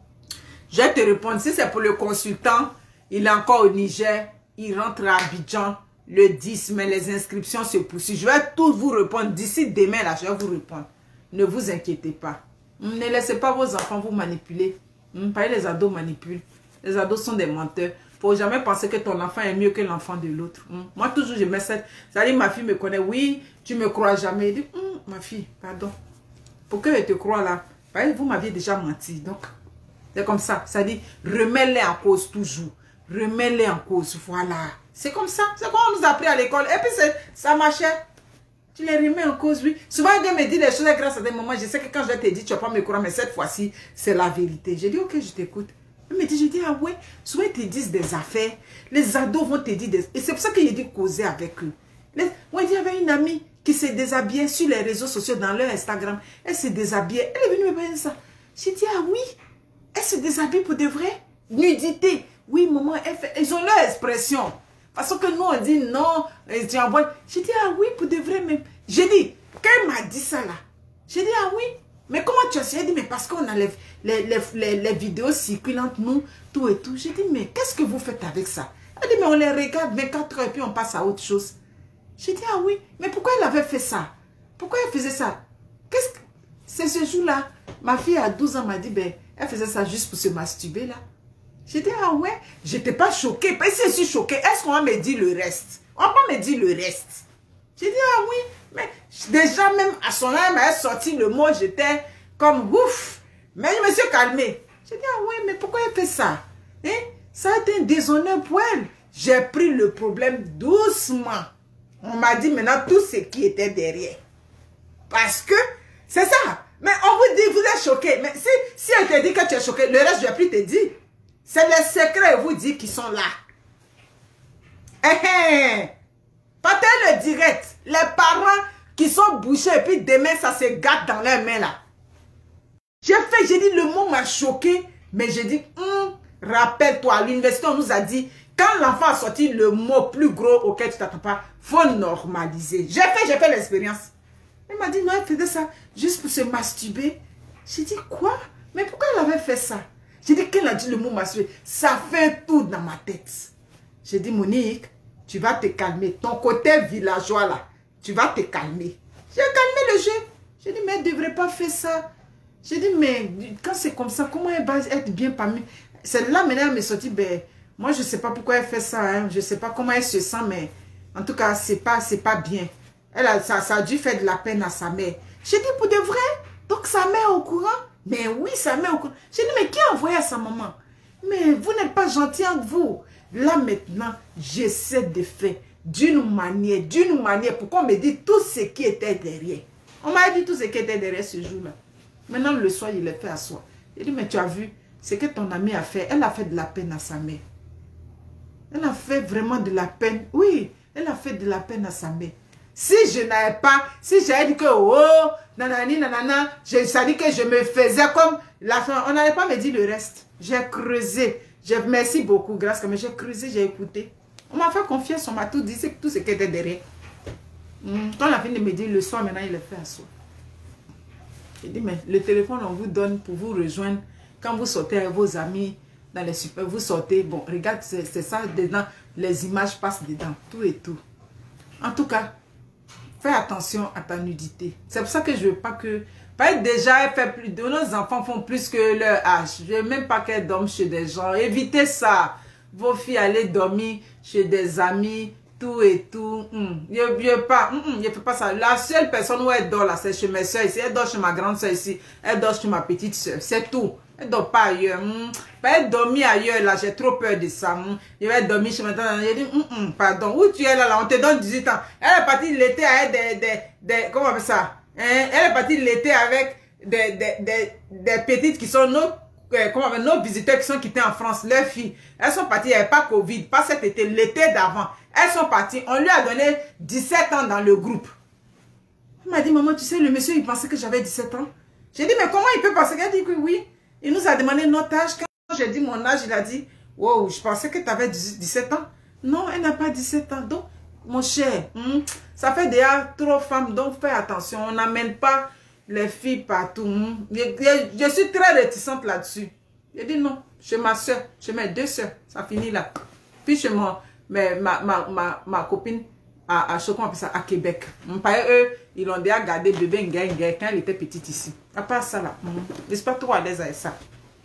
Je vais te répondre. Si c'est pour le consultant, il est encore au Niger. Il rentre à Abidjan le dix, mais les inscriptions se poursuivent. Je vais tout vous répondre. D'ici demain, là, je vais vous répondre. Ne vous inquiétez pas. Ne laissez pas vos enfants vous manipuler. Pas les ados manipulent. Les ados sont des menteurs. Il ne faut jamais penser que ton enfant est mieux que l'enfant de l'autre. Moi, toujours, je mets cette... Ça dit, ma fille me connaît. Oui, tu ne me crois jamais. Elle dit, hm, ma fille, pardon. Pour que je te croie là, vous m'aviez déjà menti. Donc, c'est comme ça. Ça dit, remets-les en cause toujours. Remets-les en cause. Voilà. C'est comme ça. C'est comme on nous a appris à l'école. Et puis, ça marchait. Tu les remets en cause, oui. Souvent, ils me disent des choses grâce à des moments. Je sais que quand je te dis, tu ne vas pas me croire, mais cette fois-ci, c'est la vérité. J'ai dit, ok, je t'écoute. Il me dit, je dis, ah ouais. Souvent, ils te disent des affaires. Les ados vont te dire des... Et c'est pour ça que j'ai dit causer avec eux. Les... Moi, il y avait une amie qui se déshabillait sur les réseaux sociaux, dans leur Instagram. Elle se déshabillait. Elle est venue me parler de ça. J'ai dit, ah oui. Elle se déshabille pour de vrai. Nudité. Oui, maman, elle fait... Ils ont leur expression. Parce que nous, on dit non. Tu envoies. J'ai dit, ah oui, pour de vrai même. J'ai dit, quand elle m'a dit ça là, j'ai dit, ah oui. Mais comment tu as su? Elle dit, mais parce qu'on a les, les, les, les, les vidéos circulantes, nous, tout et tout. J'ai dit, mais qu'est-ce que vous faites avec ça? Elle dit, mais on les regarde vingt-quatre heures et puis on passe à autre chose. J'ai dit, ah oui, mais pourquoi elle avait fait ça? Pourquoi elle faisait ça? Qu'est-ce que... C'est ce jour-là, ma fille à douze ans m'a dit, ben, elle faisait ça juste pour se masturber là. J'ai dit, ah ouais, j'étais pas choquée. Parce que je suis choquée, est-ce qu'on va me dire le reste? On va pas me dire le reste. J'ai dit, ah oui, mais déjà même à son âge, elle m'a sorti le mot, j'étais comme ouf. Mais je me suis calmée. J'ai dit, ah oui, mais pourquoi elle fait ça? Hein? Ça a été un déshonneur pour elle. J'ai pris le problème doucement. On m'a dit maintenant tout ce qui était derrière. Parce que, c'est ça. Mais on vous dit, vous êtes choqué. Mais si, si elle te dit que tu es choqué, le reste, je ne vais plus te dire. C'est les secrets, vous dit, qui sont là. Eh, eh. Partez le direct. Les parents qui sont bouchés et puis demain, ça se gâte dans leurs mains là. J'ai fait, j'ai dit, le mot m'a choqué. Mais j'ai dit, hum, rappelle-toi, à l'université, on nous a dit, quand l'enfant a sorti le mot plus gros auquel tu t'attends pas, faut normaliser. J'ai fait, j'ai fait l'expérience. Elle m'a dit, non, elle faisait ça juste pour se masturber. J'ai dit, quoi? Mais pourquoi elle avait fait ça? J'ai dit, qu'elle a dit le mot masturber? Ça fait tout dans ma tête. J'ai dit, Monique, tu vas te calmer. Ton côté villageois là, tu vas te calmer. J'ai calmé le jeu. J'ai dit, mais elle ne devrait pas faire ça. J'ai dit, mais quand c'est comme ça, comment elle va être bien parmi? C'est là maintenant, elle me sortit, ben, moi je ne sais pas pourquoi elle fait ça. Hein. Je ne sais pas comment elle se sent, mais en tout cas, ce n'est pas, c'est pas bien. Elle a, ça, ça a dû faire de la peine à sa mère. J'ai dit, pour de vrai? Donc sa mère est au courant? Mais oui, sa mère est au courant. J'ai dit, mais qui a envoyé à sa maman? Mais vous n'êtes pas gentil entre vous. Là maintenant, j'essaie de faire d'une manière, d'une manière, pour qu'on me dise tout ce qui était derrière. On m'a dit tout ce qui était derrière ce jour-là. Maintenant, le soir, il est fait à soi. Il dit, mais tu as vu, ce que ton amie a fait, elle a fait de la peine à sa mère. Elle a fait vraiment de la peine. Oui, elle a fait de la peine à sa mère. Si je n'avais pas, si j'avais dit que, oh, nanani, nanana, je, ça dit que je me faisais comme la fin, on n'allait pas me dire le reste. J'ai creusé. Je, merci beaucoup, grâce à moi, j'ai creusé, j'ai écouté. On m'a fait confiance, on m'a tout dit, c'est tout ce qui était derrière. Hum, quand on a fini de me dire le soir, maintenant, il est fait à soi. J'ai dit, mais le téléphone, on vous donne pour vous rejoindre. Quand vous sortez avec vos amis, dans les super, vous sortez, bon, regarde, c'est ça, dedans, les images passent dedans, tout et tout. En tout cas, fais attention à ta nudité. C'est pour ça que je veux pas que... Pas déjà, elle fait plus de... Nos enfants font plus que leur âge. Je veux même pas qu'elles dorment chez des gens. Évitez ça. Vos filles, allez dormir chez des amis, tout et tout. Mm. Je ne veux pas. Mm, mm, je fais pas ça. La seule personne où elle dort là, c'est chez mes soeurs ici. Elle dort chez ma grande soeur ici. Elle dort chez ma petite soeur. C'est tout. Elle ne dort pas ailleurs. Mm. Pas elle dormir ailleurs là. J'ai trop peur de ça. Mm. Je vais dormir chez ma tante. Je dis, mm, mm, pardon. Où tu es là, là? On te donne dix-huit ans. Elle est partie l'été avec des, des, des... Comment on appelle ça? Hein? Elle est partie l'été avec des, des, des, des petites qui sont nos, euh, comment on appelle, nos visiteurs qui sont quittés en France. Leurs filles. Elles sont parties. Il n'y avait pas Covid. Pas cet été. L'été d'avant. Elles sont parties. On lui a donné dix-sept ans dans le groupe. Elle m'a dit, maman, tu sais, le monsieur, il pensait que j'avais dix-sept ans. J'ai dit, mais comment il peut penser? Elle a dit que oui. Il nous a demandé notre âge. Quand j'ai dit mon âge, il a dit, wow, je pensais que tu avais dix-sept ans. Non, elle n'a pas dix-sept ans. Donc, mon cher, hmm, ça fait déjà trop femmes. Donc, fais attention. On n'amène pas les filles partout. Hmm. Je, je, je suis très réticente là-dessus. J'ai dit non. Chez ma soeur, chez mes deux soeurs, ça finit là. Puis chez mon, mais ma, ma, ma, ma copine à, à, ça, à Québec. Mon père, eux, ils l'ont déjà gardé bébé Nguyen quand elle était petite ici. À part ça là, hmm, je ne suis pas trop à l'aise avec ça.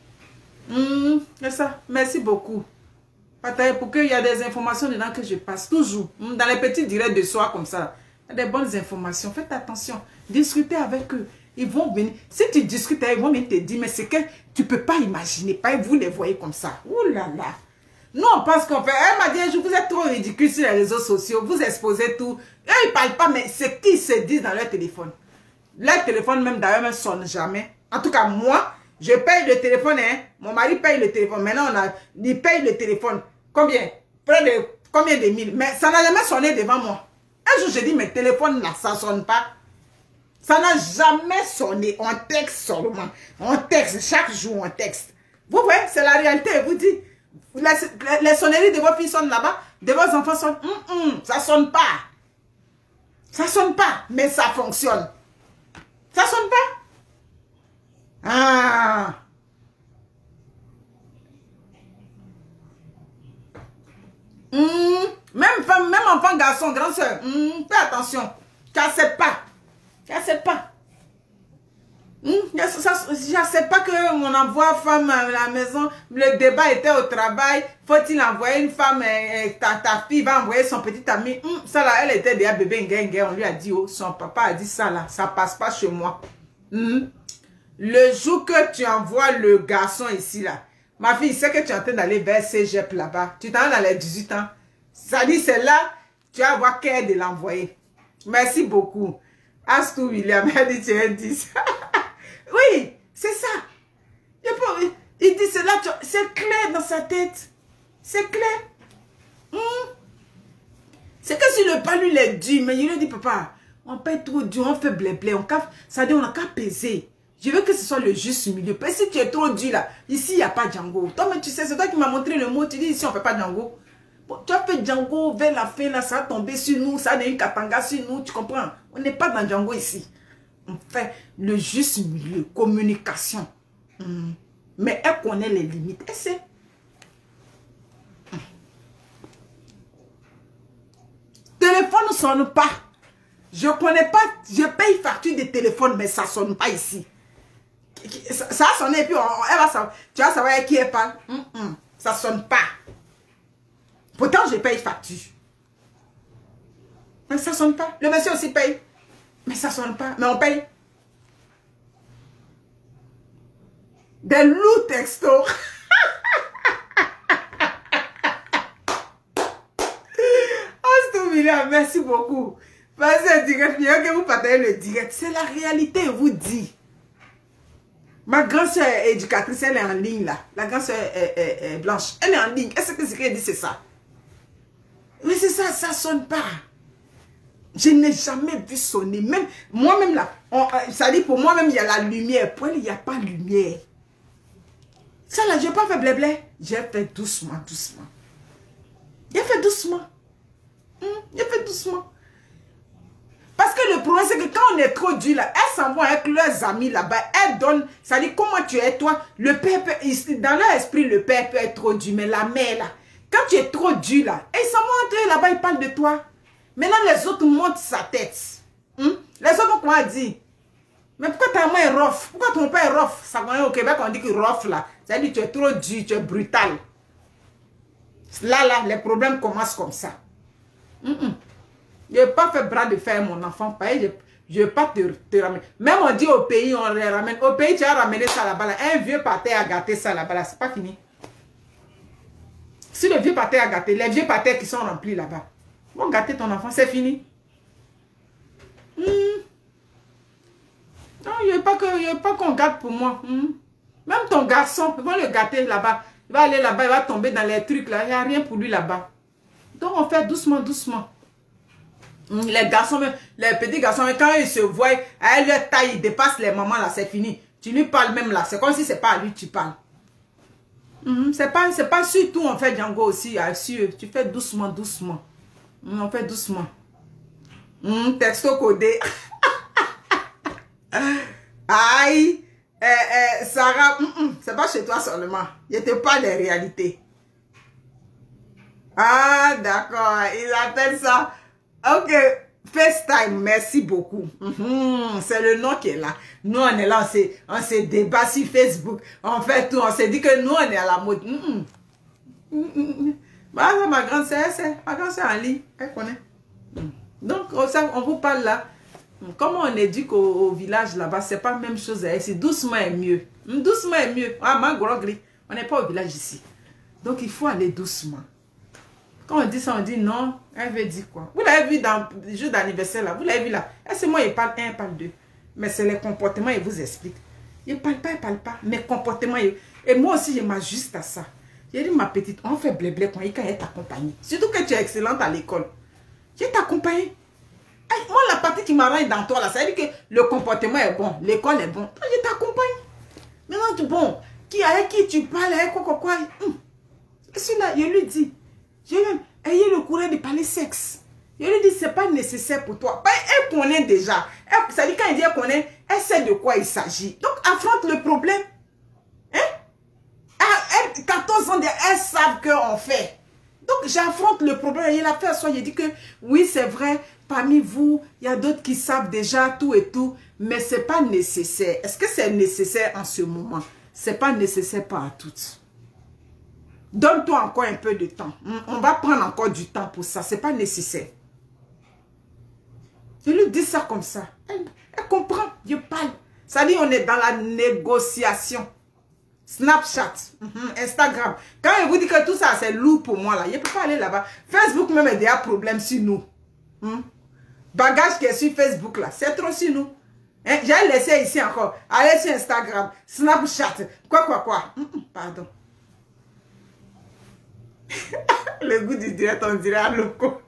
Hmm, c'est ça. Merci beaucoup. Pour qu'il y a des informations dedans que je passe toujours. Hmm, dans les petits directs de soir comme ça. Il y a des bonnes informations. Faites attention. Discutez avec eux. Ils vont venir. Si tu discutes avec eux, ils vont venir te dire, mais c'est que tu ne peux pas imaginer. Pas vous les voyez comme ça. Ouh là là. Nous, on pense qu'on fait. Elle m'a dit, vous êtes trop ridicule sur les réseaux sociaux. Vous exposez tout. Eux, ils ne parlent pas, mais c'est qui se disent dans leur téléphone. Leur téléphone, même d'ailleurs, ne sonne jamais. En tout cas, moi, je paye le téléphone. Hein. Mon mari paye le téléphone. Maintenant, on a, il paye le téléphone. Combien? Près de combien de mille? Mais ça n'a jamais sonné devant moi. Un jour, j'ai dit, mais téléphone là, ça ne sonne pas. Ça n'a jamais sonné. On texte seulement. On texte. Chaque jour, on texte. Vous voyez, c'est la réalité. Vous dites, les, les, les sonneries de vos filles sonnent là-bas. De vos enfants sonnent. Mm -mm, ça ne sonne pas. Ça ne sonne pas. Mais ça fonctionne. Ça ne sonne pas. Ah. Mmh. Même femme, même enfant, garçon, grand soeur, mmh. Fais attention. Tu n'acceptes pas. Tu n'acceptes pas. Mmh. Je n'accepte pas qu'on envoie femme à la maison. Le débat était au travail. Faut-il envoyer une femme, euh, ta, ta fille va envoyer son petit ami. Mmh. Ça là, elle était déjà bébé Nguyen. On lui a dit, oh, son papa a dit ça là. Ça passe pas chez moi. Mmh. Le jour que tu envoies le garçon ici là, ma fille, c'est que tu es en train d'aller vers Cégep là-bas. Tu t'en as dans les dix-huit ans. Ça dit, c'est là, tu vas avoir cœur de l'envoyer. Merci beaucoup. Astou William, elle dit tu es dix. Oui, c'est ça. Il dit cela, c'est clair dans sa tête. C'est clair. Hmm. C'est que si le pas lui l'a dit, mais il lui dit, papa, on paye trop dur, on fait blé-blé, on cap, ça dit on a qu'à peser. Je veux que ce soit le juste milieu. Parce que si tu es trop dur là, ici il n'y a pas Django. Toi, mais tu sais, c'est toi qui m'as montré le mot, tu dis ici on ne fait pas Django. Bon, tu as fait Django vers la fin, là, ça a tombé sur nous, ça a donné une katanga sur nous, tu comprends? On n'est pas dans Django ici. On fait le juste milieu, communication. Hmm. Mais elle connaît les limites. Elle sait. Hmm. Téléphone ne sonne pas. Je connais pas, je paye facture de téléphone, mais ça ne sonne pas ici. Ça, ça a sonné et puis on, elle va savoir, tu vas savoir qui elle parle. Mm -mm, ça ne sonne pas. Pourtant, je paye facture. Mais ça ne sonne pas. Le monsieur aussi paye. Mais ça ne sonne pas. Mais on paye. Des loups textos. Oh, merci beaucoup. Passez direct, que vous partagez le direct. C'est la réalité, je vous dis. Ma grande soeur est éducatrice, elle est en ligne là. La grande soeur est, est, est blanche. Elle est en ligne. Est-ce que ce qu'elle dit, c'est ça? Mais c'est ça, ça sonne pas. Je n'ai jamais vu sonner. Même moi-même là, on, ça dit pour moi-même, il y a la lumière. Pour elle, il n'y a pas de lumière. Ça là, je n'ai pas fait blé-blé. J'ai fait doucement, doucement. J'ai fait doucement. Hum, J'ai fait doucement. Parce que le problème, c'est que quand on est trop dur là, elles s'en vont avec leurs amis là-bas. Elles donnent, ça dit comment tu es toi. Le père peut, dans leur esprit, le père peut être trop dur. Mais la mère là, quand tu es trop dur là, ils s'en vont entre eux là-bas, ils parlent de toi. Maintenant, les autres montent sa tête. Hum? Les autres vont comment dire? Mais pourquoi ta main est rough? Pourquoi ton père est rough? Ça va au Québec, on dit que rough là. Ça dit que tu es trop dur, tu es brutal. Là, là, les problèmes commencent comme ça. Hum, hum. Je n'ai pas fait bras de fer, mon enfant. Je ne vais pas te, te ramener. Même on dit au pays, on les ramène. Au pays, tu as ramené ça là-bas. Là. Un vieux pâté a gâté ça là-bas. Ce n'est pas fini. Si le vieux pâté a gâté, les vieux pâtés qui sont remplis là-bas, vont gâter ton enfant, c'est fini. Hmm. Non, il n'y a pas qu'on gâte pour moi. Hmm. Même ton garçon, ils vont le gâter là-bas. Il va aller là-bas, il va tomber dans les trucs là. Il n'y a rien pour lui là-bas. Donc on fait doucement, doucement. Les garçons, les petits garçons, quand ils se voient, à leur taille, ils dépassent les mamans là, c'est fini. Tu lui parles même là, c'est comme si c'est pas à lui que tu parles. Mm -hmm. C'est pas, c'est pas surtout on fait Django aussi, assure. Tu fais doucement, doucement. Mm, on fait doucement. Mm, texto codé. Aïe, eh, eh, Sarah, mm -mm, c'est pas chez toi seulement. Il te parle des réalités. Ah, d'accord, ils appellent ça. Ok, FaceTime, merci beaucoup. Mm-hmm, c'est le nom qui est là. Nous, on est là, on se débat sur Facebook. On fait tout, on s'est dit que nous, on est à la mode. Mm-hmm. Mm-hmm. Bah, ma grande sœur, c'est ma grande sœur en ligne, elle connaît. Donc, ça, on vous parle là. Comment on éduque au, au village là-bas, c'est pas la même chose. C'est doucement et mieux. Doucement et mieux. Ah, ma grogri, on n'est pas au village ici. Donc, il faut aller doucement. Quand on dit ça, on dit non, elle veut dire quoi? Vous l'avez vu dans le jour d'anniversaire là, vous l'avez vu là. C'est moi, il parle un, il parle deux. Mais c'est les comportements, il vous explique. Il ne parle pas, il ne parle pas. Mais comportements, il... et moi aussi, je m'ajuste à ça. J'ai dit, ma petite, on fait blé-blé quand il est accompagné. Surtout que tu es excellente à l'école. Je t'accompagne. Moi, la partie qui m'arrange dans toi là, ça veut dire que le comportement est bon, l'école est bon. Je t'accompagne. Maintenant, tu bon, qui avec qui tu parles, avec quoi, quoi, quoi. Hum. Et celui-là, je lui dis. Je lui dis, ayez le courage de parler sexe. Je lui dis, c'est pas nécessaire pour toi. Elle connaît déjà. Elle, ça dit, quand elle dit elle connaît, elle sait de quoi il s'agit. Donc, affronte le problème. Hein? Elle, quatorze ans, elles savent qu'on fait. Donc, j'affronte le problème. Il a fait à soi. Il dit que, oui, c'est vrai, parmi vous, il y a d'autres qui savent déjà tout et tout. Mais c'est pas nécessaire. Est-ce que c'est nécessaire en ce moment? C'est pas nécessaire pas à toutes. Donne-toi encore un peu de temps. On va prendre encore du temps pour ça. C'est pas nécessaire. Je lui dis ça comme ça. Elle, elle comprend. Je parle. Ça dit on est dans la négociation. Snapchat, mm-hmm, Instagram. Quand je vous dis que tout ça, c'est lourd pour moi, là, je ne peux pas aller là-bas. Facebook même, il y a un problème sur nous. Hmm? Bagage qui est sur Facebook, là, c'est trop sur nous. Hein? J'ai laissé ici encore. Allez sur Instagram, Snapchat, quoi, quoi, quoi. Mm-mm, pardon. Le goût du direct, on dirait un loco.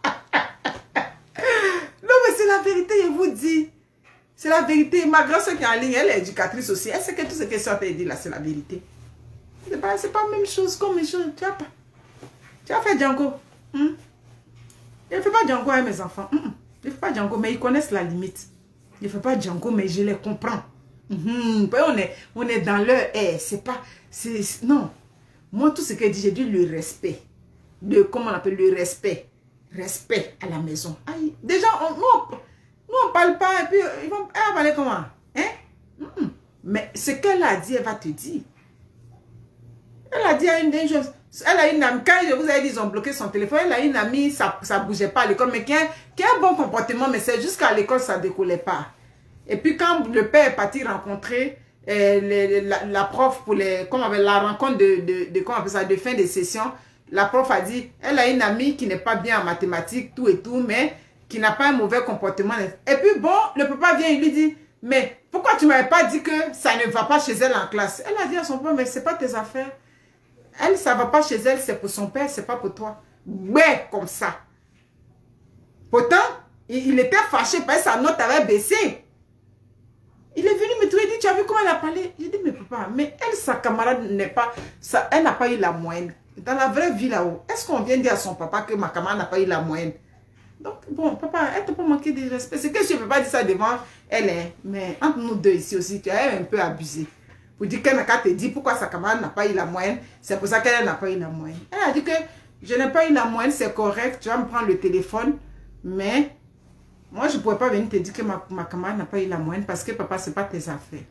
Non, mais c'est la vérité, je vous dis. C'est la vérité. Ma grand-soeur qui est en ligne, elle est éducatrice aussi. Elle sait que tout ce qu'elle sortait dit là, c'est la vérité. C'est pas, pas la même chose comme les choses. Tu as pas. Tu as fait Django. Hmm? Je ne fais pas Django avec mes enfants. Mm -mm. Je ne fais pas Django, mais ils connaissent la limite. Je ne fais pas Django, mais je les comprends. Mm -hmm. on, est, on est dans leur air. C'est pas. Non. Moi, tout ce qu'elle dit, j'ai dit le respect. Le, comment on appelle le respect. Respect à la maison. Aïe. Déjà, on, nous, nous, on ne parle pas. Et puis, ils vont, elle va parler comment? Hein? Mm -mm. Mais ce qu'elle a dit, elle va te dire. Elle a dit à une, une chose. Elle a une amie, quand je vous ai dit, ils ont bloqué son téléphone, elle a une amie, ça ne bougeait pas à l'école, mais qui a, qui a un bon comportement, mais c'est jusqu'à l'école, ça ne décollait pas. Et puis quand le père est parti rencontrer euh, les, la, la prof pour les, comment on appelle, la rencontre de, de, de, comment on appelle ça, de fin de session, la prof a dit, elle a une amie qui n'est pas bien en mathématiques, tout et tout, mais qui n'a pas un mauvais comportement. Et puis bon, le papa vient, il lui dit, mais pourquoi tu ne m'avais pas dit que ça ne va pas chez elle en classe? Elle a dit à son père, mais ce n'est pas tes affaires. Elle, ça ne va pas chez elle, c'est pour son père, c'est pas pour toi. Ouais, comme ça. Pourtant, il, il était fâché parce que sa note avait baissé. Il est venu me trouver, il dit, tu as vu comment elle a parlé? J'ai dit, mais papa, mais elle, sa camarade n'est pas, ça, elle n'a pas eu la moyenne. Dans la vraie vie là-haut, est-ce qu'on vient dire à son papa que ma camarade n'a pas eu la moyenne? Donc, bon, papa, elle ne t'a pas manqué de respect. C'est que je ne peux pas dire ça devant elle, hein, mais entre nous deux ici aussi, tu as un peu abusé. Pour dire qu'elle n'a qu'à te dire pourquoi sa camarade n'a pas eu la moyenne. C'est pour ça qu'elle n'a pas eu la moyenne. Elle a dit que je n'ai pas eu la moyenne, c'est correct. Tu vas me prendre le téléphone. Mais moi, je ne pourrais pas venir te dire que ma, ma camarade n'a pas eu la moyenne parce que papa, ce n'est pas tes affaires.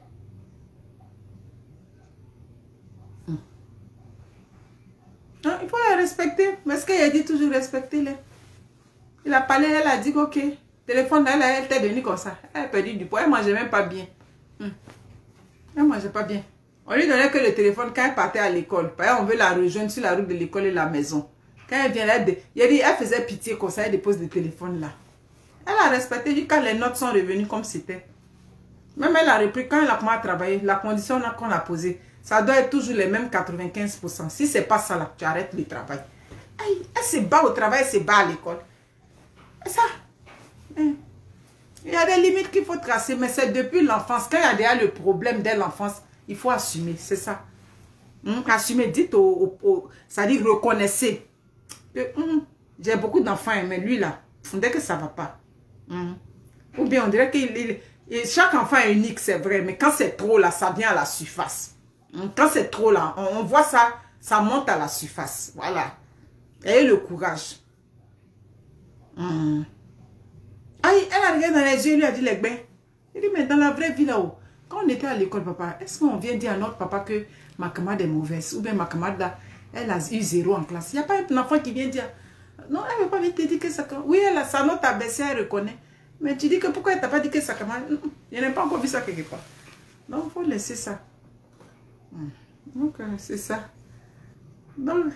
Hum. Non, il faut la respecter. Mais ce qu'elle a dit, toujours respecter-les. Il a parlé, elle a dit que ok. Téléphone, elle, elle était devenue comme ça. Elle a perdu du poids. Elle ne mangeait même pas bien. Hum. Elle ne mangeait pas bien. On lui donnait que le téléphone quand elle partait à l'école. Par exemple, on veut la rejoindre sur la route de l'école et la maison. Quand elle vient, elle, elle, dit, elle faisait pitié comme ça, elle dépose le téléphone là. Elle a respecté quand les notes sont revenues comme c'était. Même elle a repris, quand elle a commencé à travailler, la condition qu'on a posée, ça doit être toujours les mêmes quatre-vingt-quinze pour cent. Si ce n'est pas ça là, tu arrêtes le travail. Aïe, elle se bat au travail, elle se bat à l'école. Et ça, hein. Il y a des limites qu'il faut tracer, mais c'est depuis l'enfance. Quand il y a déjà le problème dès l'enfance, il faut assumer, c'est ça. Hum, assumer, dites au, au, au ça dit reconnaissez. Hum, j'ai beaucoup d'enfants, mais lui là, on dirait que ça ne va pas. Hum. Ou bien on dirait que chaque enfant est unique, c'est vrai, mais quand c'est trop là, ça vient à la surface. Hum, quand c'est trop là, on, on voit ça, ça monte à la surface. Voilà. Ayez le courage. Hum. Aïe, elle a regardé dans les yeux, elle lui a dit les bains. Il dit, mais dans la vraie vie là-haut, quand on était à l'école, papa, est-ce qu'on vient dire à notre papa que ma camarade est mauvaise? Ou bien ma camarade là, elle a eu zéro en classe. Il n'y a pas un enfant qui vient dire, non, elle ne veut pas venir te dire que ça... Oui, elle a sa note a baissé, elle reconnaît. Mais tu dis que pourquoi elle t'a pas dit que sa camarade... Je n'ai pas encore vu ça quelque part. Donc, il faut laisser ça. Donc, c'est ça. Donc,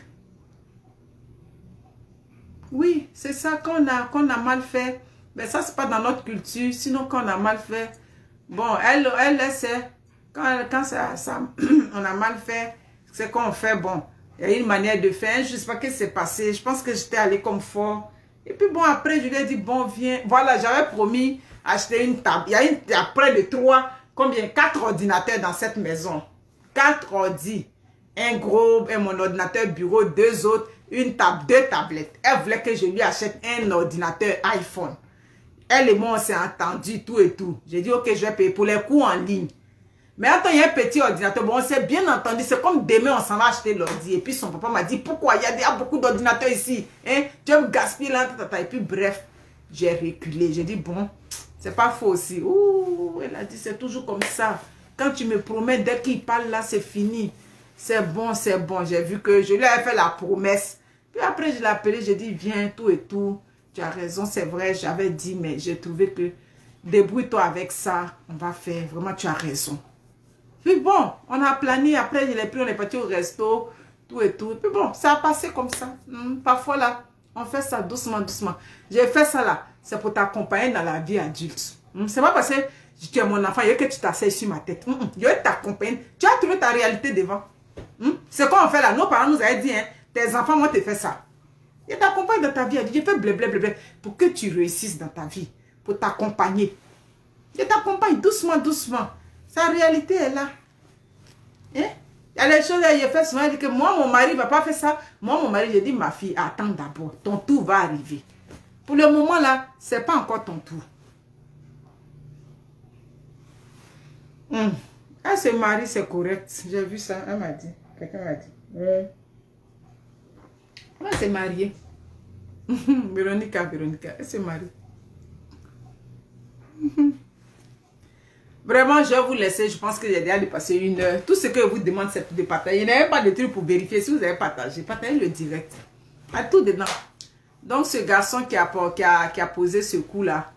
oui, c'est ça qu'on a, qu'on a mal fait. Mais ça, c'est pas dans notre culture. Sinon, quand on a mal fait, bon, elle, elle, elle sait. Quand, quand ça, ça, on a mal fait, c'est qu'on fait, bon, il y a une manière de faire. Je ne sais pas ce qui s'est passé. Je pense que j'étais allée comme fort. Et puis, bon, après, je lui ai dit, bon, viens. Voilà, j'avais promis acheter une table. Il y a, une, il y a près de trois, combien? Quatre ordinateurs dans cette maison. Quatre ordi. Un gros, et mon ordinateur bureau, deux autres, une table, deux tablettes. Elle voulait que je lui achète un ordinateur iPhone. Elle et moi, on s'est entendu, tout et tout. J'ai dit, ok, je vais payer pour les cours en ligne. Mais attends, il y a un petit ordinateur. Bon, on s'est bien entendu. C'est comme demain, on s'en va acheter l'ordi. Et puis, son papa m'a dit, pourquoi? Il y a déjà beaucoup d'ordinateurs ici. Hein? Tu vas me gaspiller là. Et puis, bref, j'ai reculé. J'ai dit, bon, c'est pas faux aussi. Ouh, elle a dit, c'est toujours comme ça. Quand tu me promets, dès qu'il parle là, c'est fini. C'est bon, c'est bon. J'ai vu que je lui ai fait la promesse. Puis après, je l'ai appelé, j'ai dit, viens, tout et tout. Tu as raison, c'est vrai, j'avais dit, mais j'ai trouvé que débrouille-toi avec ça, on va faire. Vraiment, tu as raison. Puis bon, on a plané, après je l'ai pris, on est parti au resto, tout et tout. Puis bon, ça a passé comme ça. Hmm, parfois là, on fait ça doucement, doucement. J'ai fait ça là, c'est pour t'accompagner dans la vie adulte. Hmm, c'est pas parce que tu es mon enfant, il y a que tu t'asseyes sur ma tête. Hmm, hmm, je vais t'accompagner. Tu as trouvé ta réalité devant. Hmm, c'est quoi on fait là? Nos parents nous avaient dit, hein, tes enfants vont te faire ça. Je t'accompagne dans ta vie adulte. Je fais blablabla pour que tu réussisses dans ta vie. Pour t'accompagner. Je t'accompagne doucement, doucement. Sa réalité est là. Hein? Il y a des choses, il fait souvent, il dit que moi, mon mari ne va pas faire ça. Moi, mon mari, je dis, ma fille, attends d'abord. Ton tour va arriver. Pour le moment, là, ce n'est pas encore ton tour. Hum. Ah, ce mari, c'est correct. J'ai vu ça. Elle m'a dit. Quelqu'un m'a dit. Hum. Elle s'est mariée. Véronica, Véronica. Elle s'est mariée. Vraiment, je vais vous laisser. Je pense que j'ai déjà dépassé une heure. Tout ce que je vous demande, c'est de partager. Il n'y a même pas de truc pour vérifier. Si vous avez partagé, partagez le direct. À tout dedans. Donc, ce garçon qui a, qui a, qui a posé ce coup-là.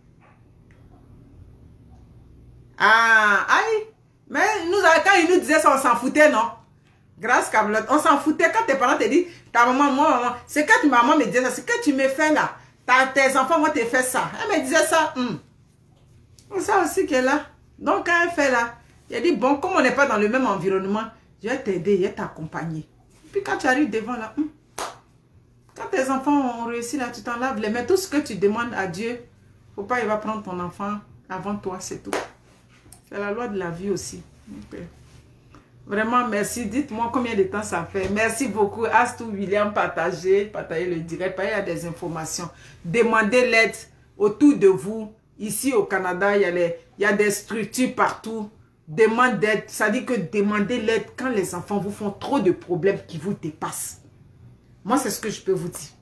Ah, aïe. Mais nous, quand il nous disait ça, on s'en foutait, non? Grâce Camelotte, on s'en foutait. Quand tes parents te disent, ta maman, moi, maman, c'est quand ta maman me disait ça, c'est que tu me fais là. Ta, tes enfants vont te faire ça. Elle me disait ça. Hum. Ça aussi qu'elle est là. Donc, quand elle fait là, elle dit, bon, comme on n'est pas dans le même environnement, je vais t'aider, je vais t'accompagner. Puis quand tu arrives devant là, hum, quand tes enfants ont réussi là, tu t'en laves les mains. Tout ce que tu demandes à Dieu, faut pas, il va prendre ton enfant avant toi, c'est tout. C'est la loi de la vie aussi. Okay. Vraiment, merci. Dites-moi combien de temps ça fait. Merci beaucoup. Astou William, partagez, partagez le direct. Il y a des informations. Demandez l'aide autour de vous. Ici au Canada, il y a, les, il y a des structures partout. Demande d'aide. Ça dit que demandez l'aide quand les enfants vous font trop de problèmes qui vous dépassent. Moi, c'est ce que je peux vous dire.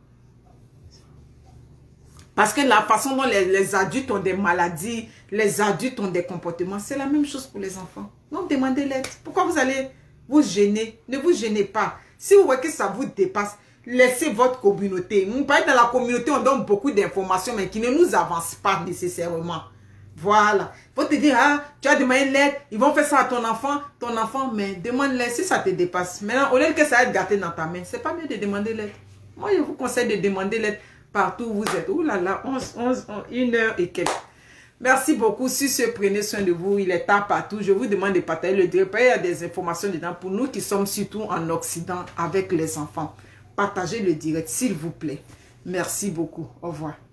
Parce que la façon dont les, les adultes ont des maladies, les adultes ont des comportements, c'est la même chose pour les enfants. Donc, demandez l'aide. Pourquoi vous allez vous gêner? Ne vous gênez pas. Si vous voyez que ça vous dépasse, laissez votre communauté. Nous, dans la communauté, on donne beaucoup d'informations, mais qui ne nous avancent pas nécessairement. Voilà. Il faut te dire, ah, tu as demandé l'aide, ils vont faire ça à ton enfant, ton enfant, mais demande-l'aide si ça te dépasse. Maintenant, au lieu que ça aide gâté dans ta main, c'est pas mieux de demander l'aide. Moi, je vous conseille de demander l'aide partout où vous êtes. Ouh là là, onze, onze, une heure et quelques. Merci beaucoup. Si ce prenez soin de vous, il est temps partout. Je vous demande de partager le direct. Il y a des informations dedans pour nous qui sommes surtout en Occident avec les enfants. Partagez le direct, s'il vous plaît. Merci beaucoup. Au revoir.